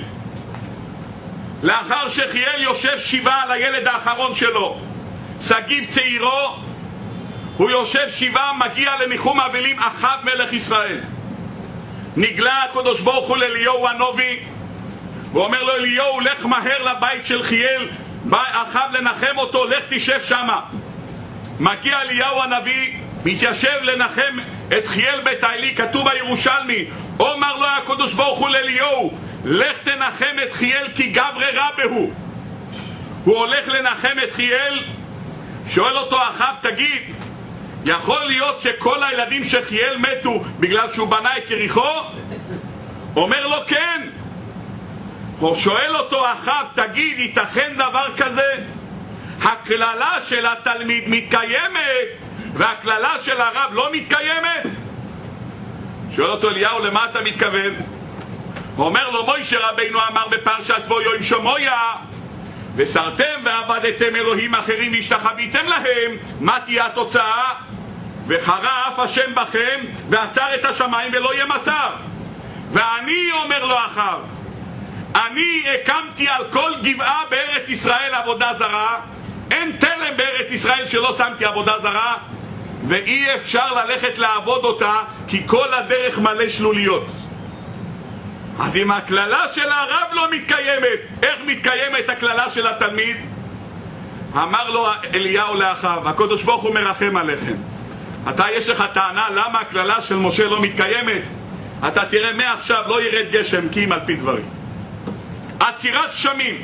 S1: לאחר שחיאל יושב שבעה על הילד האחרון שלו, סגיב צעירו, הוא יושב שבעה, מגיע לניחום אבלים אחאב מלך ישראל. נגלה הקדוש ברוך הוא לאליהו הנביא ואומר לו, אליהו, לך מהר לבית של חיאל, בא אחאב לנחם אותו, לך תשב שמה. מגיע אליהו הנביא, מתיישב לנחם את חיאל בית העלי. כתוב בירושלמי, אומר לו הקדוש ברוך הוא לאליהו, לך תנחם את חיאל כי גברא רבא הוא. הוא הולך לנחם את חיאל, שואל אותו אחאב, תגיד, יכול להיות שכל הילדים של חיאל מתו בגלל שהוא בנה את יריחו? אומר לו כן. הוא שואל אותו אחאב, תגיד, ייתכן דבר כזה? הכללה של התלמיד מתקיימת והכללה של הרב לא מתקיימת? שואל אותו אליהו, למה אתה מתכוון? הוא אומר לו, מוישה רבינו אמר בפרשת בו יום שמויה, וסרתם ועבדתם אלוהים אחרים והשתחוויתם להם, מה תהיה התוצאה? וחרה אף השם בכם ועצר את השמיים ולא יהיה מטר. ואני, אומר לו אחאב, אני הקמתי על כל גבעה בארץ ישראל עבודה זרה, אין תלם בארץ ישראל שלא שמתי עבודה זרה, ואי אפשר ללכת לעבוד אותה כי כל הדרך מלא שלוליות. אז אם הכללה של הרב לא מתקיימת, איך מתקיימת הכללה של התלמיד? אמר לו אליהו לאחאב, הקדוש ברוך הוא מרחם עליכם, אתה יש לך טענה למה הכללה של משה לא מתקיימת? אתה תראה מעכשיו לא ירד גשם כי אם על פי דברים. עצירת גשמים,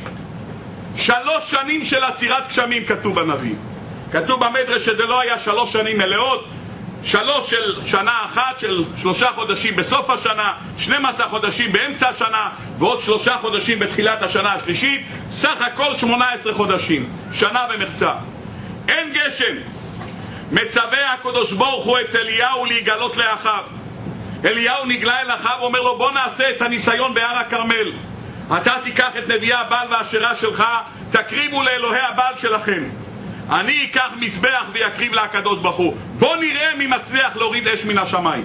S1: 3 שנים של עצירת גשמים כתוב בנביא. כתוב במדרש שזה לא היה 3 שנים מלאות, 3 של שנה אחת, של 3 חודשים בסוף השנה, 12 חודשים באמצע השנה, ועוד 3 חודשים בתחילת השנה השלישית, סך הכל 18 חודשים, שנה ומחצה. אין גשם. מצווה הקדוש ברוך הוא את אליהו להיגלות לאחאב. אליהו נגלה אל אחאב ואומר לו, בוא נעשה את הניסיון בהר הכרמל. אתה תיקח את נביאי הבעל והאשרה שלך, תקריבו לאלוהי הבעל שלכם. אני אקח מזבח ויקריב לקדוש ברוך הוא. בוא נראה מי מצליח להוריד אש מן השמיים.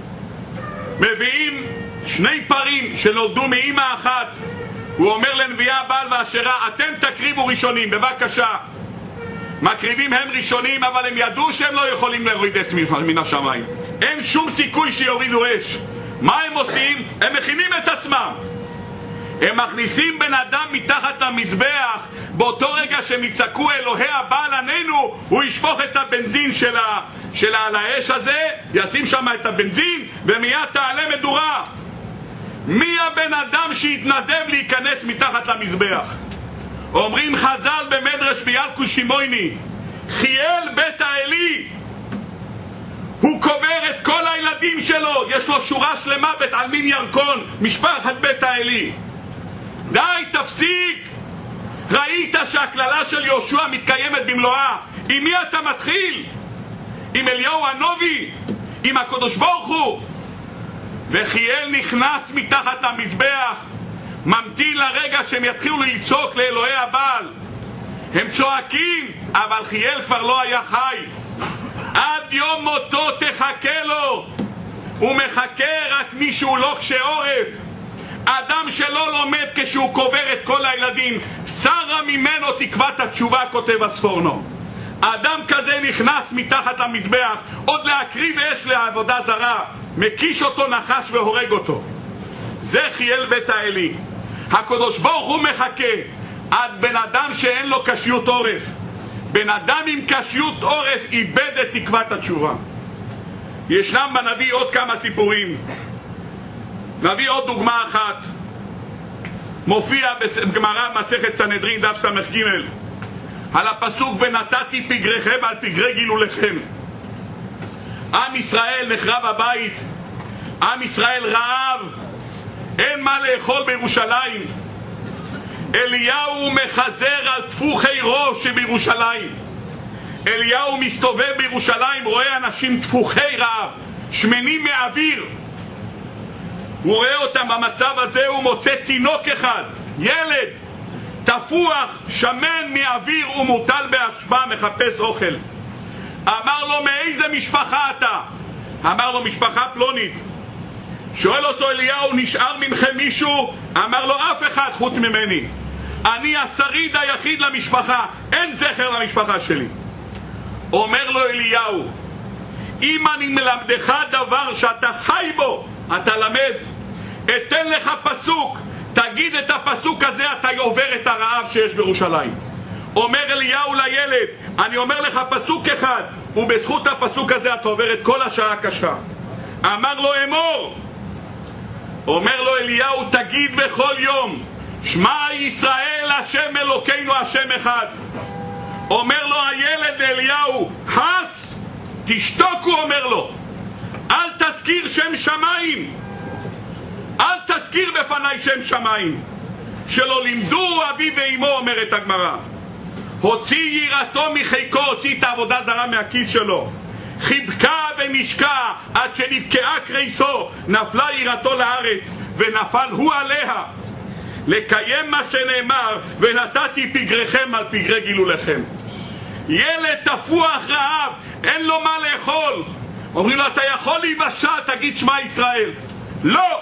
S1: מביאים 2 פרים שנולדו מאמא אחת. הוא אומר לנביאי הבעל והאשרה, אתם תקריבו ראשונים, בבקשה. מקריבים הם ראשונים, אבל הם ידעו שהם לא יכולים להוריד אש מן השמיים. אין שום סיכוי שיורידו אש. מה הם עושים? הם מכינים את עצמם. הם מכניסים בן אדם מתחת למזבח, באותו רגע שהם יצעקו אלוהי הבעל עננו, הוא ישפוך את הבנזין על האש הזה, ישים שם את הבנזין ומיד תעלה מדורה. מי הבן אדם שהתנדב להיכנס מתחת למזבח? אומרים חז"ל במדרש ביאלקו שימויני, חיאל בית האלי, הוא קובר את כל הילדים שלו, יש לו שורה שלמה בית עלמין ירקון, משפחת בית האלי. די, תפסיק. ראית שהכללה של יהושע מתקיימת במלואה. עם מי אתה מתחיל? עם אליהו הנובי? עם הקדוש ברוך הוא? וחיאל נכנס מתחת למזבח, ממתין לרגע שהם יתחילו לצעוק לאלוהי הבעל. הם צועקים, אבל חיאל כבר לא היה חי. עד יום מותו תחכה לו. הוא מחכה רק מישהו לא קשה עורף. אדם שלא לומד כשהוא קובר את כל הילדים, שרה ממנו תקוות התשובה, כותב הספורנו. אדם כזה נכנס מתחת למזבח, עוד להקריב אש לעבודה זרה, מקיש אותו נחש והורג אותו. זה חיאל בית האלי. הקדוש ברוך הוא מחכה עד בן אדם שאין לו קשיות עורף. בן אדם עם קשיות עורף איבד את תקוות התשובה. ישנם בנביא עוד כמה סיפורים. נביא עוד דוגמה אחת. מופיע בגמרא מסכת סנהדרין דף ס"ג על הפסוק ונתתי פגריכם על פגרי גילוליכם. עם ישראל נחרב הבית, עם ישראל רעב, אין מה לאכול בירושלים. אליהו מחזר על תפוחי ראש שבירושלים. אליהו מסתובב בירושלים, רואה אנשים תפוחי רעב, שמנים מאוויר. הוא רואה אותם במצב הזה, הוא מוצא תינוק אחד, ילד, תפוח, שמן מאוויר ומוטל באשפה, מחפש אוכל. אמר לו, מאיזה משפחה אתה? אמר לו, משפחה פלונית. שואל אותו אליהו, נשאר ממכם מישהו? אמר לו, אף אחד חוץ ממני. אני השריד היחיד למשפחה, אין זכר למשפחה שלי. אומר לו אליהו, אם אני מלמדך דבר שאתה חי בו, אתה למד, אתן לך פסוק, תגיד את הפסוק הזה, אתה עובר את הרעב שיש בירושלים. אומר אליהו לילד, אני אומר לך פסוק אחד, ובזכות הפסוק הזה אתה עובר את כל השעה הקשה. אמר לו, אמור. אומר לו אליהו, תגיד בכל יום, שמע ישראל השם אלוקינו השם אחד. אומר לו הילד אליהו, חס, תשתוק, הוא אומר לו, אל תזכיר שם שמיים, אל תזכיר בפניי שם שמיים, שלא לימדו אבי ואמו, אומרת הגמרא. הוציא יראתו מחיקו, הוציא את העבודה זרה מהכיס שלו, חיבקה ונשקה עד שנבקעה קריסו, נפלה יראתו לארץ ונפל הוא עליה, לקיים מה שנאמר ונתתי פגריכם על פגרי גילוליכם. ילד תפוח רעב, אין לו מה לאכול, אומרים לו, אתה יכול להיבשע, תגיד שמע ישראל. לא,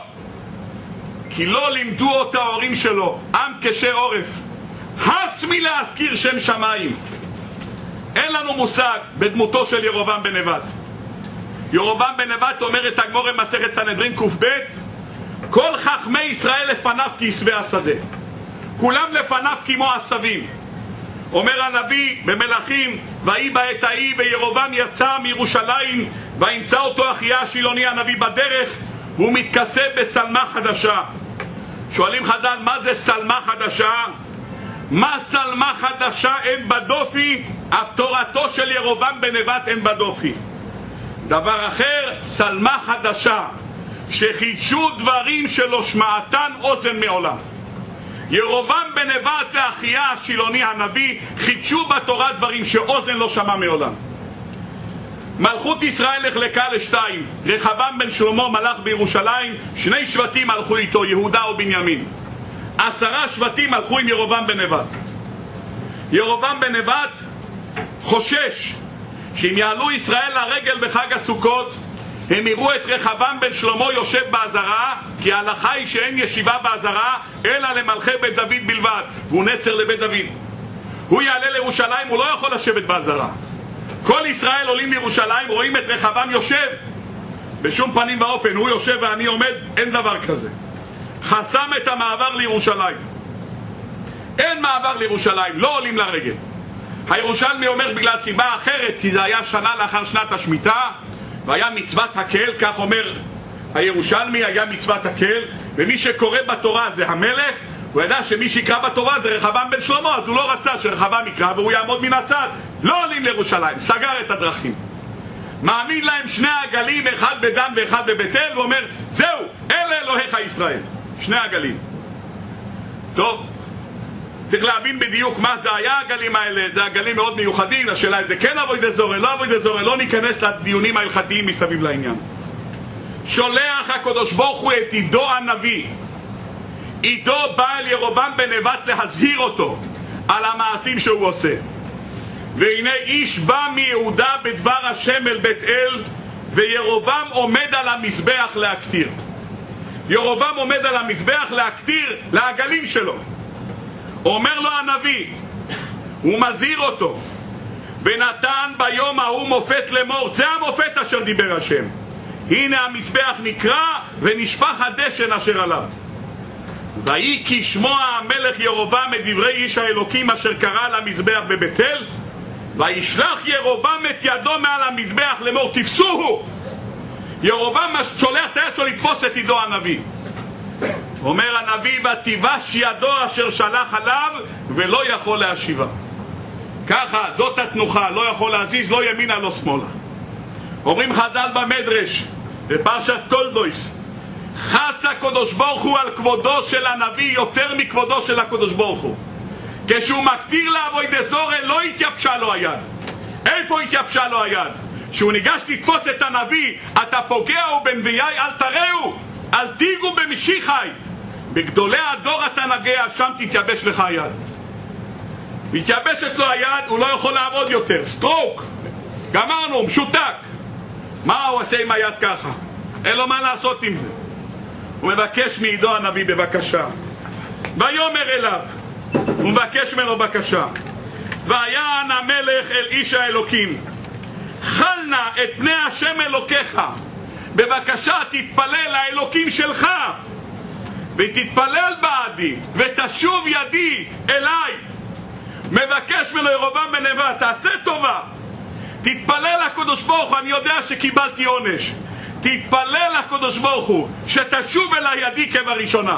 S1: כי לא לימדו אותה ההורים שלו, עם קשה עורף, הס מלהזכיר שם שמיים. אין לנו מושג בדמותו של ירובעם בן נבט. ירובעם בן נבט, אומרת הגמרא מסכת סנהדרין ק"ב, כל חכמי ישראל לפניו כעשבי השדה, כולם לפניו כמו עשבים. אומר הנביא במלכים, ויהי בעת ההיא וירובעם יצא מירושלים וימצא אותו אחיה השילוני הנביא בדרך, והוא מתכסה בשלמה חדשה. שואלים חז"ל, מה זה שלמה חדשה? מה שלמה חדשה אין בדופי? אף תורתו של ירובעם בן נבט אין בדופי. דבר אחר, שלמה חדשה, שחידשו דברים שלא שמעתן אוזן מעולם. ירובעם בן נבט ואחיה השילוני הנביא חידשו בתורה דברים שאוזן לא שמע מעולם. מלכות ישראל נחלקה לשתיים. רחבעם בן שלמה מלך בירושלים, 2 שבטים הלכו איתו, יהודה ובנימין. 10 שבטים הלכו עם ירובעם בן נבט. ירובעם בן נבט חושש שאם יעלו ישראל לרגל בחג הסוכות, הם יראו את רחבעם בן שלמה יושב בעזרה, כי ההלכה היא שאין ישיבה בעזרה אלא למלכי בית דוד בלבד, והוא נצר לבית דוד. הוא יעלה לירושלים, הוא לא יכול לשבת בעזרה. כל ישראל עולים לירושלים, רואים את רחבעם יושב, בשום פנים ואופן הוא יושב ואני עומד, אין דבר כזה. חסם את המעבר לירושלים, אין מעבר לירושלים, לא עולים לרגל. הירושלמי אומר בגלל סיבה אחרת, כי זה היה שנה לאחר שנת השמיטה והיה מצוות הקהל, כך אומר הירושלמי, היה מצוות הקהל, ומי שקורא בתורה זה המלך. הוא ידע שמי שיקרא בתורה זה רחבעם בן שלמה, אז הוא לא רצה שרחבעם יקרא והוא יעמוד מן הצד. לא עולים לירושלים, סגר את הדרכים. מעמיד להם שני עגלים, אחד בדן ואחד בבית אל, ואומר, זהו, אלה אלוהיך ישראל. שני עגלים. טוב, צריך להבין בדיוק מה זה היה העגלים האלה. זה עגלים מאוד מיוחדים, השאלה אם זה כן עבודת זרה, לא עבודת זרה, לא ניכנס לדיונים ההלכתיים מסביב לעניין. שולח הקדוש ברוך הוא את עידו הנביא. עידו בא אל ירובעם בן נבט להזהיר אותו על המעשים שהוא עושה. והנה איש בא מיהודה בדבר השם אל בית אל, וירובעם עומד על המזבח להקטיר. ירובעם עומד על המזבח להקטיר לעגלים שלו. אומר לו הנביא, הוא מזהיר אותו, ונתן ביום ההוא מופת לאמור, זה המופת אשר דיבר השם. הנה המזבח נקרע ונשפך הדשן אשר עליו. ויהי כי שמוע המלך ירובעם את דברי איש האלוקים אשר קרא על המזבח בבית אל, וישלח ירובעם את ידו מעל המזבח לאמור, תפסוהו. ירובעם שולח את היד שלו לתפוס את עידו הנביא. אומר הנביא, ותיבש ידו אשר שלח עליו ולא יכול להשיבה. ככה, זאת התנוחה, לא יכול להזיז, לא ימינה, לא שמאלה. אומרים חז"ל במדרש, בפרשת תולדויס, חס הקדוש ברוך הוא על כבודו של הנביא יותר מכבודו של הקדוש ברוך הוא. כשהוא מקטיר לעבודת זרה לא התייבשה לו היד. איפה התייבשה לו היד? כשהוא ניגש לתפוס את הנביא, אתה פוגע ובנביאי אל תראו, אל תיגעו במשיחי, בגדולי הדור אתה נגע, שם תתייבש לך היד. התייבשת לו היד, הוא לא יכול לעבוד יותר, סטרוק, גמרנו, משותק. מה הוא עושה עם היד ככה? אין לו מה לעשות עם זה. הוא מבקש מעידו הנביא בבקשה. ויאמר אליו, הוא מבקש ממנו בקשה. ויען המלך אל איש האלוקים, חל נא את פני השם אלוקיך, בבקשה תתפלל לאלוקים שלך, ותתפלל בעדי, ותשוב ידי אליי. מבקש ממנו ירובעם בן נבט, תעשה טובה, תתפלל לקדוש ברוך הוא, אני יודע שקיבלתי עונש, תתפלל לקדוש ברוך הוא שתשוב אליי ידי כבראשונה.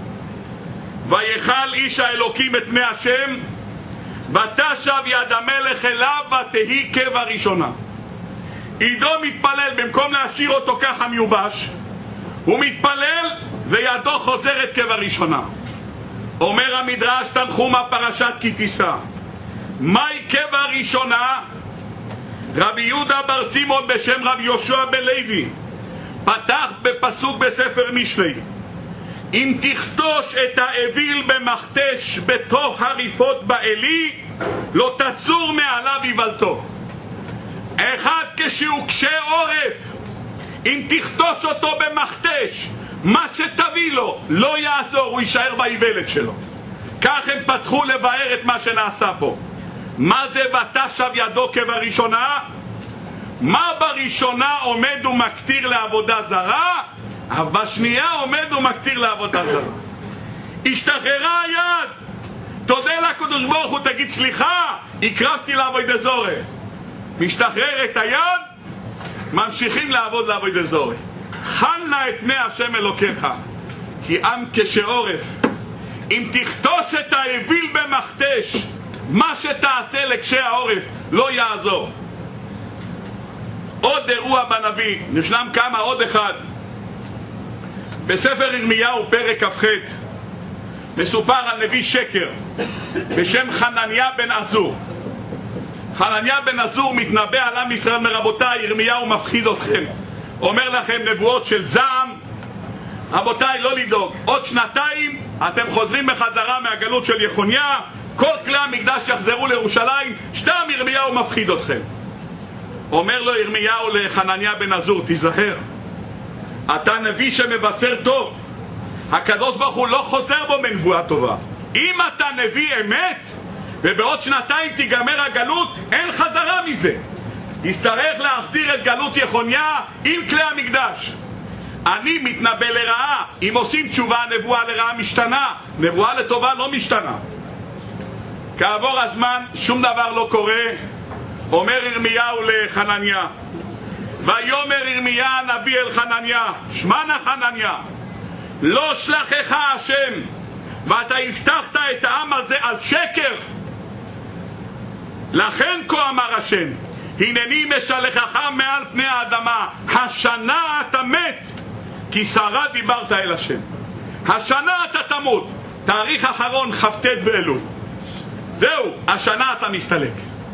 S1: ויחל איש האלוקים את פני השם, ותשב יד המלך אליו ותהי כבראשונה. עידו מתפלל, במקום להשאיר אותו ככה מיובש, הוא מתפלל וידו חוזרת כבראשונה. אומר המדרש תנחומא פרשת כי תישא, מהי כבראשונה? רבי יהודה בר סימון בשם רבי יהושע בן לוי פתח בפסוק בספר משלי, אם תכתוש את האוויל במכתש בתוך הריפות בעלי, לא תסור מעליו יבלתו. אחד כשהוא קשה עורף, אם תכתוש אותו במכתש, מה שתביא לו לא יעזור, הוא יישאר באיוולת שלו. כך הם פתחו לבאר את מה שנעשה פה. מה זה ותשב ידו כבראשונה? מה בראשונה עומד ומקטיר לעבודה זרה, בשנייה עומד ומקטיר לעבודה זרה. השתחררה היד, תודה לקדוש ברוך הוא, תגיד סליחה, הקרבתי לעבודת זרה. משתחררת היד, ממשיכים לעבוד לעבודת זרה. חל נא את פני השם אלוקיך, כי עם כשעורף. אם תכתוש את האוויל במכתש, מה שתעשה לקשה העורף לא יעזור. עוד אירוע בנביא, ישנם כמה, עוד אחד. בספר ירמיהו פרק כ"ח מסופר על נביא שקר בשם חנניה בן עזור. חנניה בן עזור מתנבא על עם ישראל, מרבותיי, ירמיהו מפחיד אתכם, אומר לכם נבואות של זעם. רבותיי, לא לדאוג, עוד שנתיים אתם חוזרים בחזרה מהגלות של יחוניה, כל כלי המקדש יחזרו לירושלים. סתם ירמיהו מפחיד אתכם. אומר לו ירמיהו לחנניה בן עזור, תיזהר, אתה נביא שמבשר טוב, הקדוש ברוך הוא לא חוזר בו מנבואה טובה. אם אתה נביא אמת ובעוד שנתיים תיגמר הגלות, אין חזרה מזה, יצטרך להחזיר את גלות יחוניה עם כלי המקדש. אני מתנבא לרעה, אם עושים תשובה הנבואה לרעה משתנה, נבואה לטובה לא משתנה. כעבור הזמן שום דבר לא קורה. אומר ירמיהו לחנניה, ויאמר ירמיה הנביא אל חנניה, שמע נא חנניה, לא שלחך השם, ואתה הבטחת את העם הזה על שקר. לכן כה אמר השם, הנני משלחך מעל פני האדמה, השנה אתה מת, כי שרה דיברת אל השם. השנה אתה תמות, תאריך אחרון כ"ט באלול. זהו, השנה אתה מסתלק.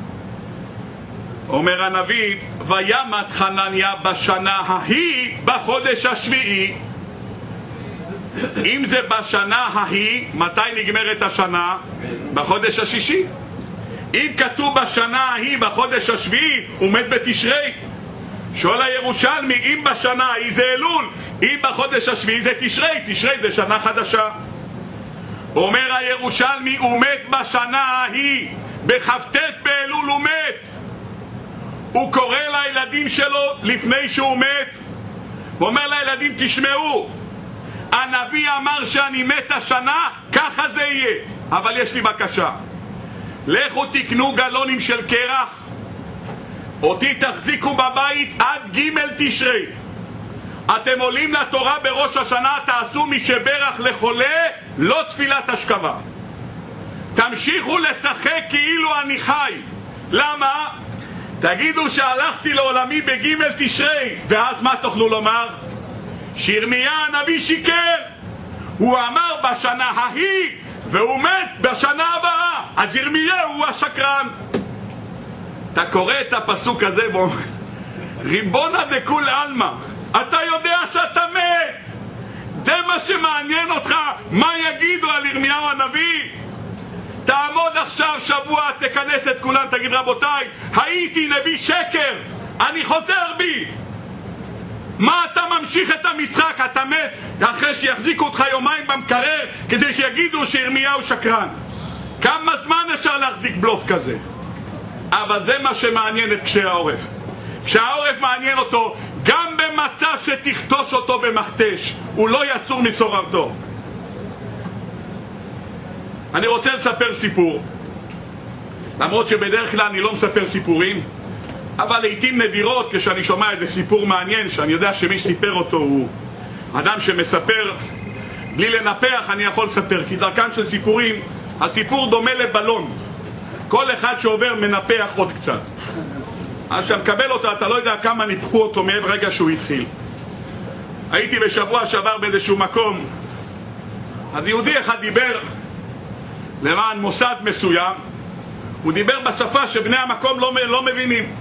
S1: אומר הנביא, וימת חנניה בשנה ההיא בחודש השביעי. אם זה בשנה ההיא, מתי נגמרת השנה? בחודש השישי. אם כתוב בשנה ההיא בחודש השביעי, הוא מת בתשרי. שואל הירושלמי, אם בשנה ההיא זה אלול, אם בחודש השביעי זה תשרי, תשרי זה שנה חדשה. אומר הירושלמי, הוא מת בשנה ההיא, בכ"ט באלול הוא מת. הוא קורא לילדים שלו לפני שהוא מת, הוא אומר לילדים, תשמעו, הנביא אמר שאני מת השנה, ככה זה יהיה, אבל יש לי בקשה, לכו תקנו גלונים של קרח, אותי תחזיקו בבית עד ג' תשרי. אתם עולים לתורה בראש השנה, תעשו משברך לחולה, לא תפילת השכבה. תמשיכו לשחק כאילו אני חי. למה? תגידו שהלכתי לעולמי בג' תשרי, ואז מה תוכלו לומר? שירמיה הנביא שיקר, הוא אמר בשנה ההיא והוא מת בשנה הבאה, אז ירמיה הוא השקרן. אתה קורא את הפסוק הזה ואומר, ריבונה דכול עלמא, אתה יודע שאתה מת, זה מה שמעניין אותך, מה יגידו על ירמיהו הנביא? תעמוד עכשיו שבוע, תכנס את כולם, תגיד רבותיי, הייתי נביא שקר, אני חוזר בי. מה אתה ממשיך את המשחק? אתה מת אחרי שיחזיקו אותך יומיים במקרר כדי שיגידו שירמיהו שקרן. כמה זמן אפשר להחזיק בלוף כזה? אבל זה מה שמעניין את קשי העורף. כשהעורף מעניין אותו, גם במצב שתכתוש אותו במכתש, הוא לא יסור מסוררתו. אני רוצה לספר סיפור, למרות שבדרך כלל אני לא מספר סיפורים, אבל לעתים נדירות כשאני שומע איזה סיפור מעניין שאני יודע שמי שסיפר אותו הוא אדם שמספר בלי לנפח, אני יכול לספר, כי דרכם של סיפורים, הסיפור דומה לבלון, כל אחד שעובר מנפח עוד קצת, אז כשמקבל אותו אתה לא יודע כמה ניפחו אותו מהרגע שהוא התחיל. הייתי בשבוע שעבר באיזשהו מקום, אז יהודי אחד דיבר למען מוסד מסוים, הוא דיבר בשפה שבני המקום לא מבינים,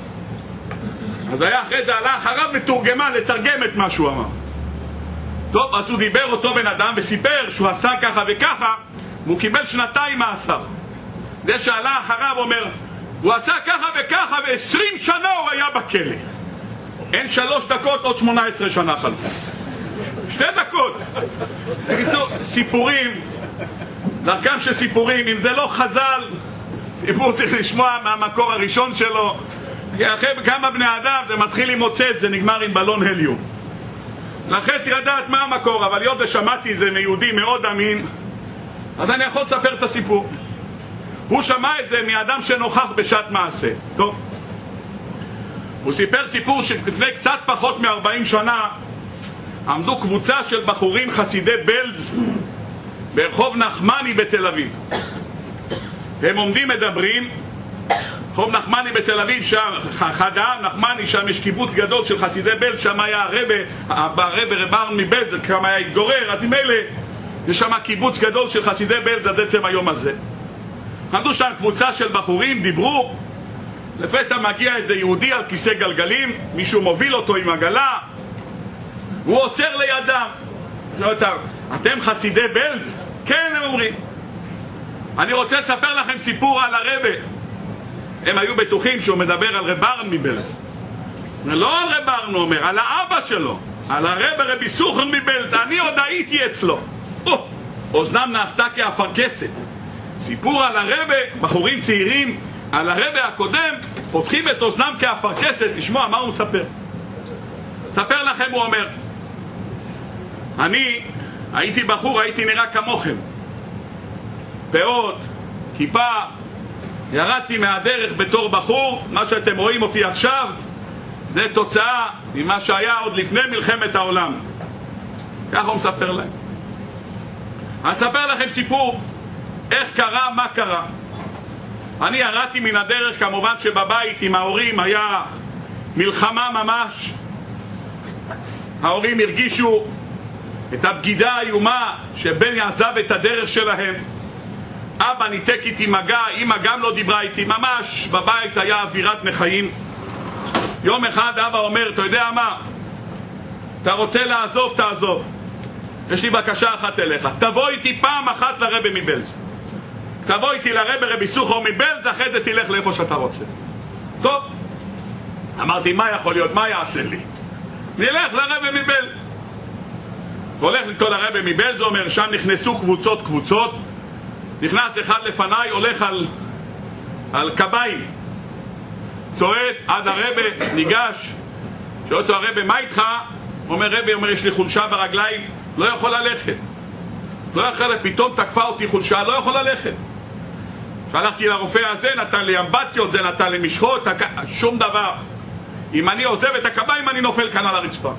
S1: אז היה אחרי זה עלה אחריו מתורגמן לתרגם את מה שהוא אמר. טוב, אז הוא דיבר אותו בן אדם וסיפר שהוא עשה ככה וככה, והוא קיבל 2 מאסר. זה שעלה אחריו אומר, הוא עשה ככה וככה ו20 שנה הוא היה בכלא. אין 3 דקות, עוד 18 שנה חלפו. 2 דקות. בקיצור, סיפורים, דרכם של סיפורים, אם זה לא חז"ל, סיפור צריך לשמוע מהמקור הראשון שלו, כי אחרי כמה בני אדם זה מתחיל עם מוצאת, זה נגמר עם בלון הליום. לכן צריך לדעת מה המקור, אבל יודע שמעתי זה מיהודי מאוד אמין, אז אני יכול לספר את הסיפור. הוא שמע את זה מאדם שנוכח בשעת מעשה. טוב, הוא סיפר סיפור שלפני קצת פחות מ-40 שנה עמדו קבוצה של בחורים חסידי בלז ברחוב נחמני בתל אביב. הם עומדים מדברים, רחוב נחמני בתל אביב, שם חדה נחמני, שם יש קיבוץ גדול של חסידי בלז, שם היה רב ארן מבלז, שם היה התגורר, אז ממילא יש שם קיבוץ גדול של חסידי בלז עד עצם היום הזה. עמדו שם קבוצה של בחורים, דיברו, לפתע מגיע איזה יהודי על כיסא גלגלים, מישהו מוביל אותו עם עגלה, הוא עוצר לידם, שואל אותם, אתם חסידי בלז? כן, הם אומרים. אני רוצה לספר לכם סיפור על הרבה. הם היו בטוחים שהוא מדבר על רב ארן מבלז. לא על רב ארן, הוא אומר, על האבא שלו, על רבי סוכן מבלז, אני עוד הייתי אצלו. אוזנם נעשתה כאפרכסת. סיפור על הרבה, בחורים צעירים, על הרבה הקודם, פותחים את אוזנם כאפרכסת, לשמוע מה הוא מספר. ספר לכם, הוא אומר, אני הייתי בחור, הייתי נראה כמוכם, פאות, כיפה, ירדתי מהדרך בתור בחור, מה שאתם רואים אותי עכשיו זה תוצאה ממה שהיה עוד לפני מלחמת העולם. כך הוא מספר להם. אני אספר לכם סיפור איך קרה, מה קרה. אני ירדתי מן הדרך, כמובן שבבית עם ההורים היה מלחמה ממש. ההורים הרגישו את הבגידה האיומה שבן יעזב את הדרך שלהם. אבא ניתק איתי מגע, אמא גם לא דיברה איתי, ממש בבית היה אווירת נחיים. יום אחד אבא אומר, אתה יודע מה? אתה רוצה לעזוב, תעזוב. יש לי בקשה אחת אליך, תבוא איתי פעם אחת לרבי מבלז. תבוא איתי רבי סוחר מבלז, אחרי זה תלך לאיפה שאתה רוצה. טוב. אמרתי, מה יכול להיות? מה יעשה לי? נלך לרבי מבלז. הולך איתו לרבי מבלז, אומר, שם נכנסו קבוצות. נכנס אחד לפניי, הולך על קביים. צועד עד הרבי, ניגש. שואל אותו הרבי, מה איתך? אומר רבי, יש לי חולשה ברגליים, לא יכול ללכת. לא יכול, פתאום תקפה אותי חולשה, לא יכול ללכת. שהלכתי לרופא הזה, נתן לי אמבטיות, זה נתן לי משחות, שום דבר. אם אני עוזב את הקביים, אני נופל כאן על הרצפה.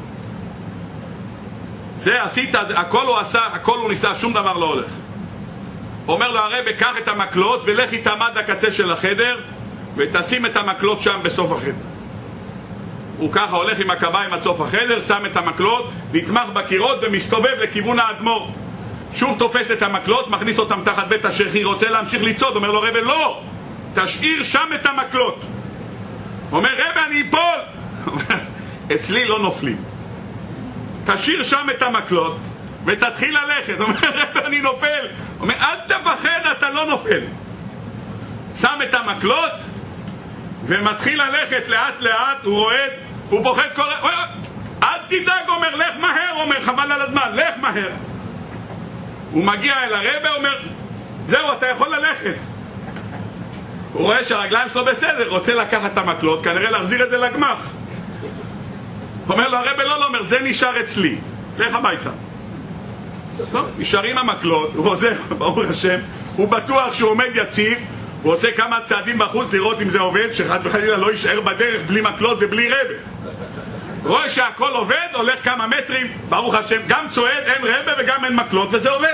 S1: זה עשית, הכל הוא עשה, הכל הוא ניסה, שום דבר לא הולך. אומר לו הרבי, קח את המקלות ולך איתם עד הקצה של החדר ותשים את המקלות שם בסוף החדר. הוא ככה הולך עם הקביים עד סוף החדר, שם את המקלות, נתמך בקירות ומסתובב לכיוון האדמו"ר. שוב תופס את המקלות, מכניס אותם תחת בית השכי, רוצה להמשיך לצעוד. אומר לו רבי, לא, תשאיר שם את המקלות. אומר רבי, אני אפול. אצלי לא נופלים. תשאיר שם את המקלות ותתחיל ללכת. אומר רבי, אני נופל. אומר, אל תפחד, אתה לא נופל. שם את המקלות ומתחיל ללכת לאט לאט, הוא רועד, הוא פוחד קורא, אל תדאג, אומר, לך מהר, אומר, חבל על הזמן, לך מהר. הוא מגיע אל הרבי, אומר, זהו, אתה יכול ללכת. הוא רואה שהרגליים שלו בסדר, רוצה לקחת את המקלות, כנראה להחזיר את זה לגמח. אומר לו הרבי, לא, אומר, זה נשאר אצלי, לך הביתה. לא, נשארים המקלות, הוא עוזר, ברוך השם, הוא בטוח שהוא עומד יציב, הוא עושה כמה צעדים בחוץ לראות אם זה עובד, שחד וחלילה לא יישאר בדרך בלי מקלות ובלי רבי. רואה שהכל עובד, הולך כמה מטרים, ברוך השם, גם צועד, אין רבי וגם אין מקלות, וזה עובד.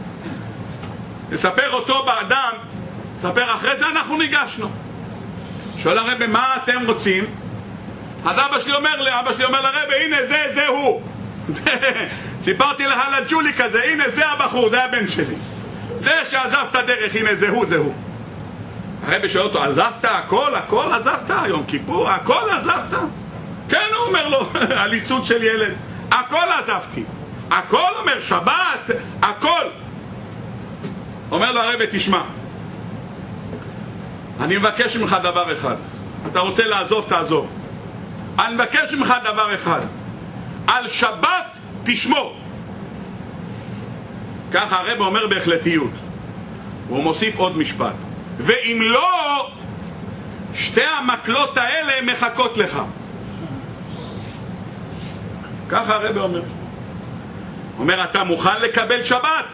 S1: נספר אותו באדם, נספר אחרי זה אנחנו ניגשנו. שואל הרבי, מה אתם רוצים? אז אבא שלי אומר לרבי, הנה זה הוא. סיפרתי לך על הג'ולי כזה, הנה זה הבחור, זה הבן שלי. זה שעזב את הדרך, הנה זה הוא. הרבי שואל אותו, עזבת הכל עזבת? יום כיפור, הכל עזבת? כן, הוא אומר לו, הליצוד של ילד, הכל עזבתי. הכל, אומר, שבת, הכל. אומר לו הרבי, תשמע, אני מבקש ממך דבר אחד. אתה רוצה לעזוב, תעזוב. אני מבקש ממך דבר אחד. על שבת תשמור. ככה הרבי אומר בהחלטיות. הוא מוסיף עוד משפט. ואם לא, שתי המקלות האלה מחכות לך. ככה הרבי אומר. אומר, אתה מוכן לקבל שבת?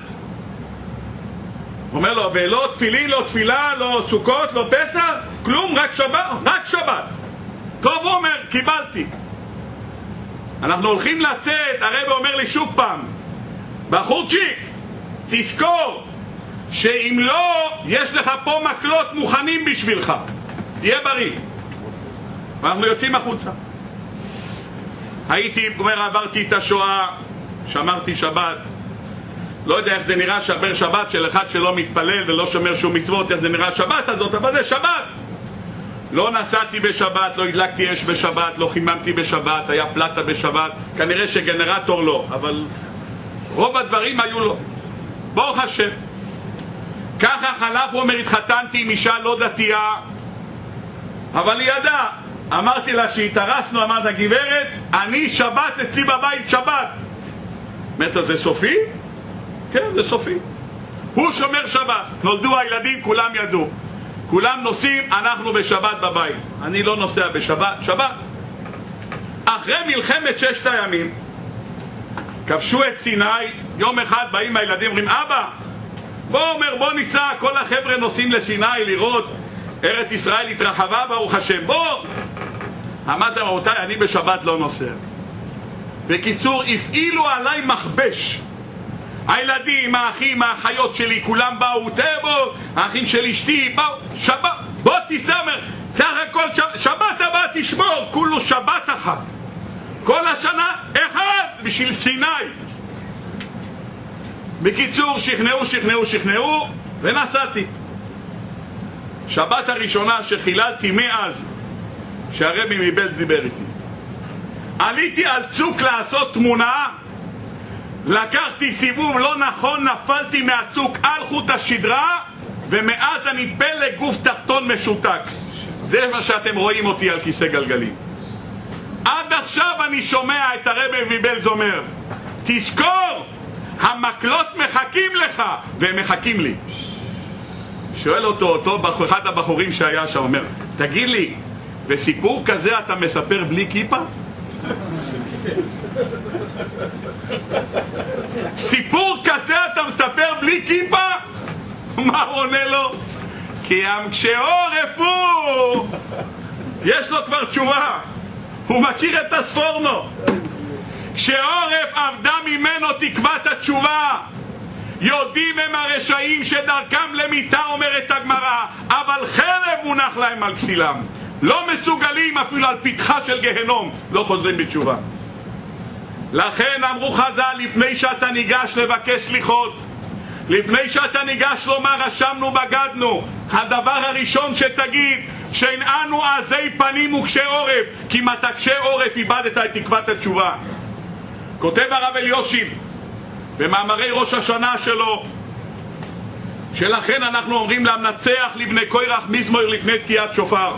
S1: אומר לו, ולא תפילין, לא תפילה, לא סוכות, לא פסח, כלום, רק שבת. טוב, הוא אומר, קיבלתי. אנחנו הולכים לצאת, הרבי אומר לי שוב פעם, בחורצ'יק, תזכור שאם לא, יש לך פה מקלות מוכנים בשבילך. תהיה בריא. ואנחנו יוצאים החוצה. עברתי את השואה, שמרתי שבת. לא יודע איך זה נראה שבר שבת של אחד שלא מתפלל ולא שומר שום מצוות, איך זה נראה שבת הזאת, אבל זה שבת. לא נסעתי בשבת, לא הדלקתי אש בשבת, לא חיממתי בשבת, היה פלטה בשבת, כנראה שגנרטור לא, אבל רוב הדברים היו לו. ברוך השם. ככה חלף, הוא אומר, התחתנתי עם אישה לא דתייה, אבל היא ידעה. אמרתי לה שהתארסנו, אמרת הגברת, אני שבת, אצלי בבית שבת. אומרת לו, זה סופי? כן, זה סופי. הוא שומר שבת. נולדו הילדים, כולם ידעו. כולם נוסעים, אנחנו בשבת בבית. אני לא נוסע בשבת, שבת. אחרי מלחמת 6 הימים, כבשו את סיני, יום אחד באים הילדים, אומרים, אבא, בוא ניסע, כל החבר'ה נוסעים לסיני לראות, ארץ ישראל התרחבה, ברוך השם, בוא. אמרתי, רבותיי, אני בשבת לא נוסע. בקיצור, הפעילו עליי מכבש. הילדים, האחים, האחיות שלי, כולם באו, תבוא, האחים של אשתי, באו, שבת, בוא תיסמר, סך הכל שבת הבא תשמור, כולו שבת אחת. כל השנה אחד בשביל סיני. בקיצור, שכנעו ונסעתי. שבת הראשונה שחיללתי מאז שהרבי מבלז דיבר איתי, עליתי על צוק לעשות תמונה, לקחתי סיבוב לא נכון, נפלתי מהצוק על חוט השדרה, ומאז אני פלג גוף תחתון משותק. זה מה שאתם רואים אותי על כיסא גלגלים. עד עכשיו אני שומע את הרבי מבלז אומר, תזכור, המקלות מחכים לך, והם מחכים לי. שואל אותו אחד הבחורים שהיה שם, אומר, תגיד לי, וסיפור כזה אתה מספר בלי כיפה? סיפור כזה אתה מספר בלי כיפה? מה הוא עונה לו? כי כשעורף הוא, יש לו כבר תשובה, הוא מכיר את הספורנו. כשעורף עבדה ממנו תקוות התשובה. יודעים הם הרשעים שדרכם למיתה, אומרת הגמרא, אבל חרב מונח להם על כסילם. לא מסוגלים אפילו על פתחה של גהנום, לא חוזרים בתשובה. לכן אמרו חז"ל, לפני שאתה ניגש לבקש סליחות, לפני שאתה ניגש לומר רשמנו בגדנו, הדבר הראשון שתגיד, שאין אנו עזי פנים וקשי עורף, כי אם אתה קשה עורף איבדת את תקוות התשובה. כותב הרב אליושיב במאמרי ראש השנה שלו, שלכן אנחנו אומרים למנצח לבני קורח מזמור לפני תקיעת שופר.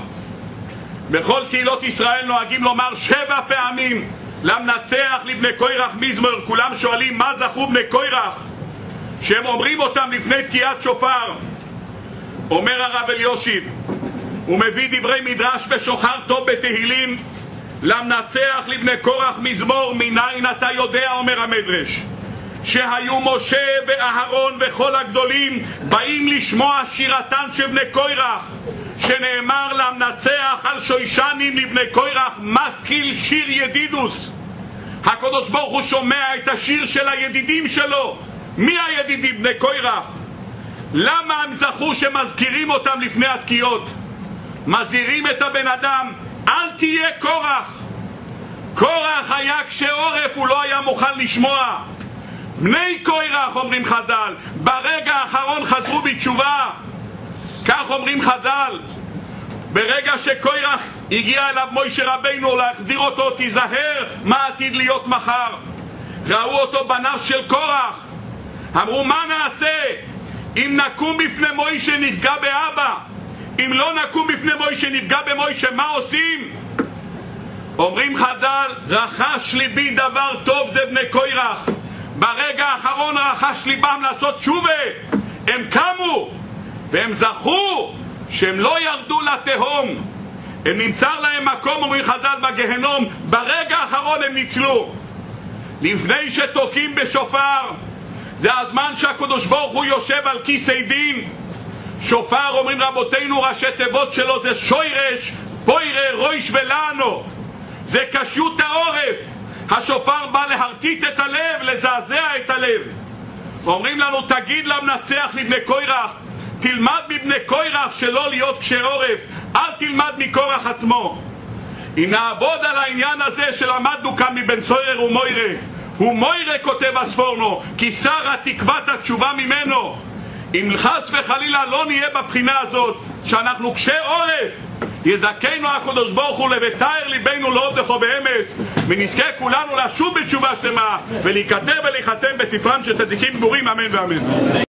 S1: בכל קהילות ישראל נוהגים לומר 7 פעמים למנצח לבני קורח מזמור. כולם שואלים מה זכו בני קורח שהם אומרים אותם לפני תקיעת שופר. אומר הרב אליושיב, הוא מביא דברי מדרש בשוחר טוב בתהילים, למנצח לבני קורח מזמור. מניין אתה יודע, אומר המדרש, שהיו משה ואהרון וכל הגדולים באים לשמוע שירתן של בני קורח, שנאמר למנצח על שוישנים לבני קורח משכיל שיר ידידוס. הקדוש ברוך הוא שומע את השיר של הידידים שלו. מי הידידים? בני קורח. למה הם זכו שמזכירים אותם לפני התקיעות? מזהירים את הבן אדם, אל תהיה קורח. קורח היה כשעורף, הוא לא היה מוכן לשמוע. בני קורח, אומרים חז"ל, ברגע האחרון חזרו בתשובה. כך אומרים חז"ל, ברגע שקורח הגיע אליו מוישה רבינו להחזיר אותו, תיזהר מה עתיד להיות מחר. ראו אותו בניו של קורח, אמרו מה נעשה? אם נקום בפני מוישה נפגע באבא, אם לא נקום בפני מוישה נפגע במוישה, מה עושים? אומרים חז"ל, רחש ליבי דבר טוב דבני קורח. ברגע האחרון רחש ליבם לעשות תשובה, הם קמו והם זכו שהם לא ירדו לתהום, הם נמצא להם מקום, אומרים חז"ל, בגהנום. ברגע האחרון הם ניצלו. לפני שתוקים בשופר, זה הזמן שהקדוש ברוך הוא יושב על כיסא דין. שופר, אומרים רבותינו, ראשי תיבות שלו זה שוירש, פוירה, רויש ולענו, זה קשיות העורף. השופר בא להרטיט את הלב, לזעזע את הלב. אומרים לנו, תגיד למנצח לבני קורח, תלמד מבני קורח שלא להיות קשה עורף, אל תלמד מקורח עצמו. אם נעבוד על העניין הזה שלמדנו כאן מבן צוירר ומוירה, ומוירה כותב הספורנו, כי שרה תקוות התשובה ממנו. אם חס וחלילה לא נהיה בבחינה הזאת שאנחנו קשה עורף, יזכנו הקדוש ברוך הוא לבתאר ליבנו לעובדך באמס, ונזכה כולנו לשוב בתשובה שלמה ולהיכתב ולהיחתם בספרם של צדיקים גמורים, אמן ואמן.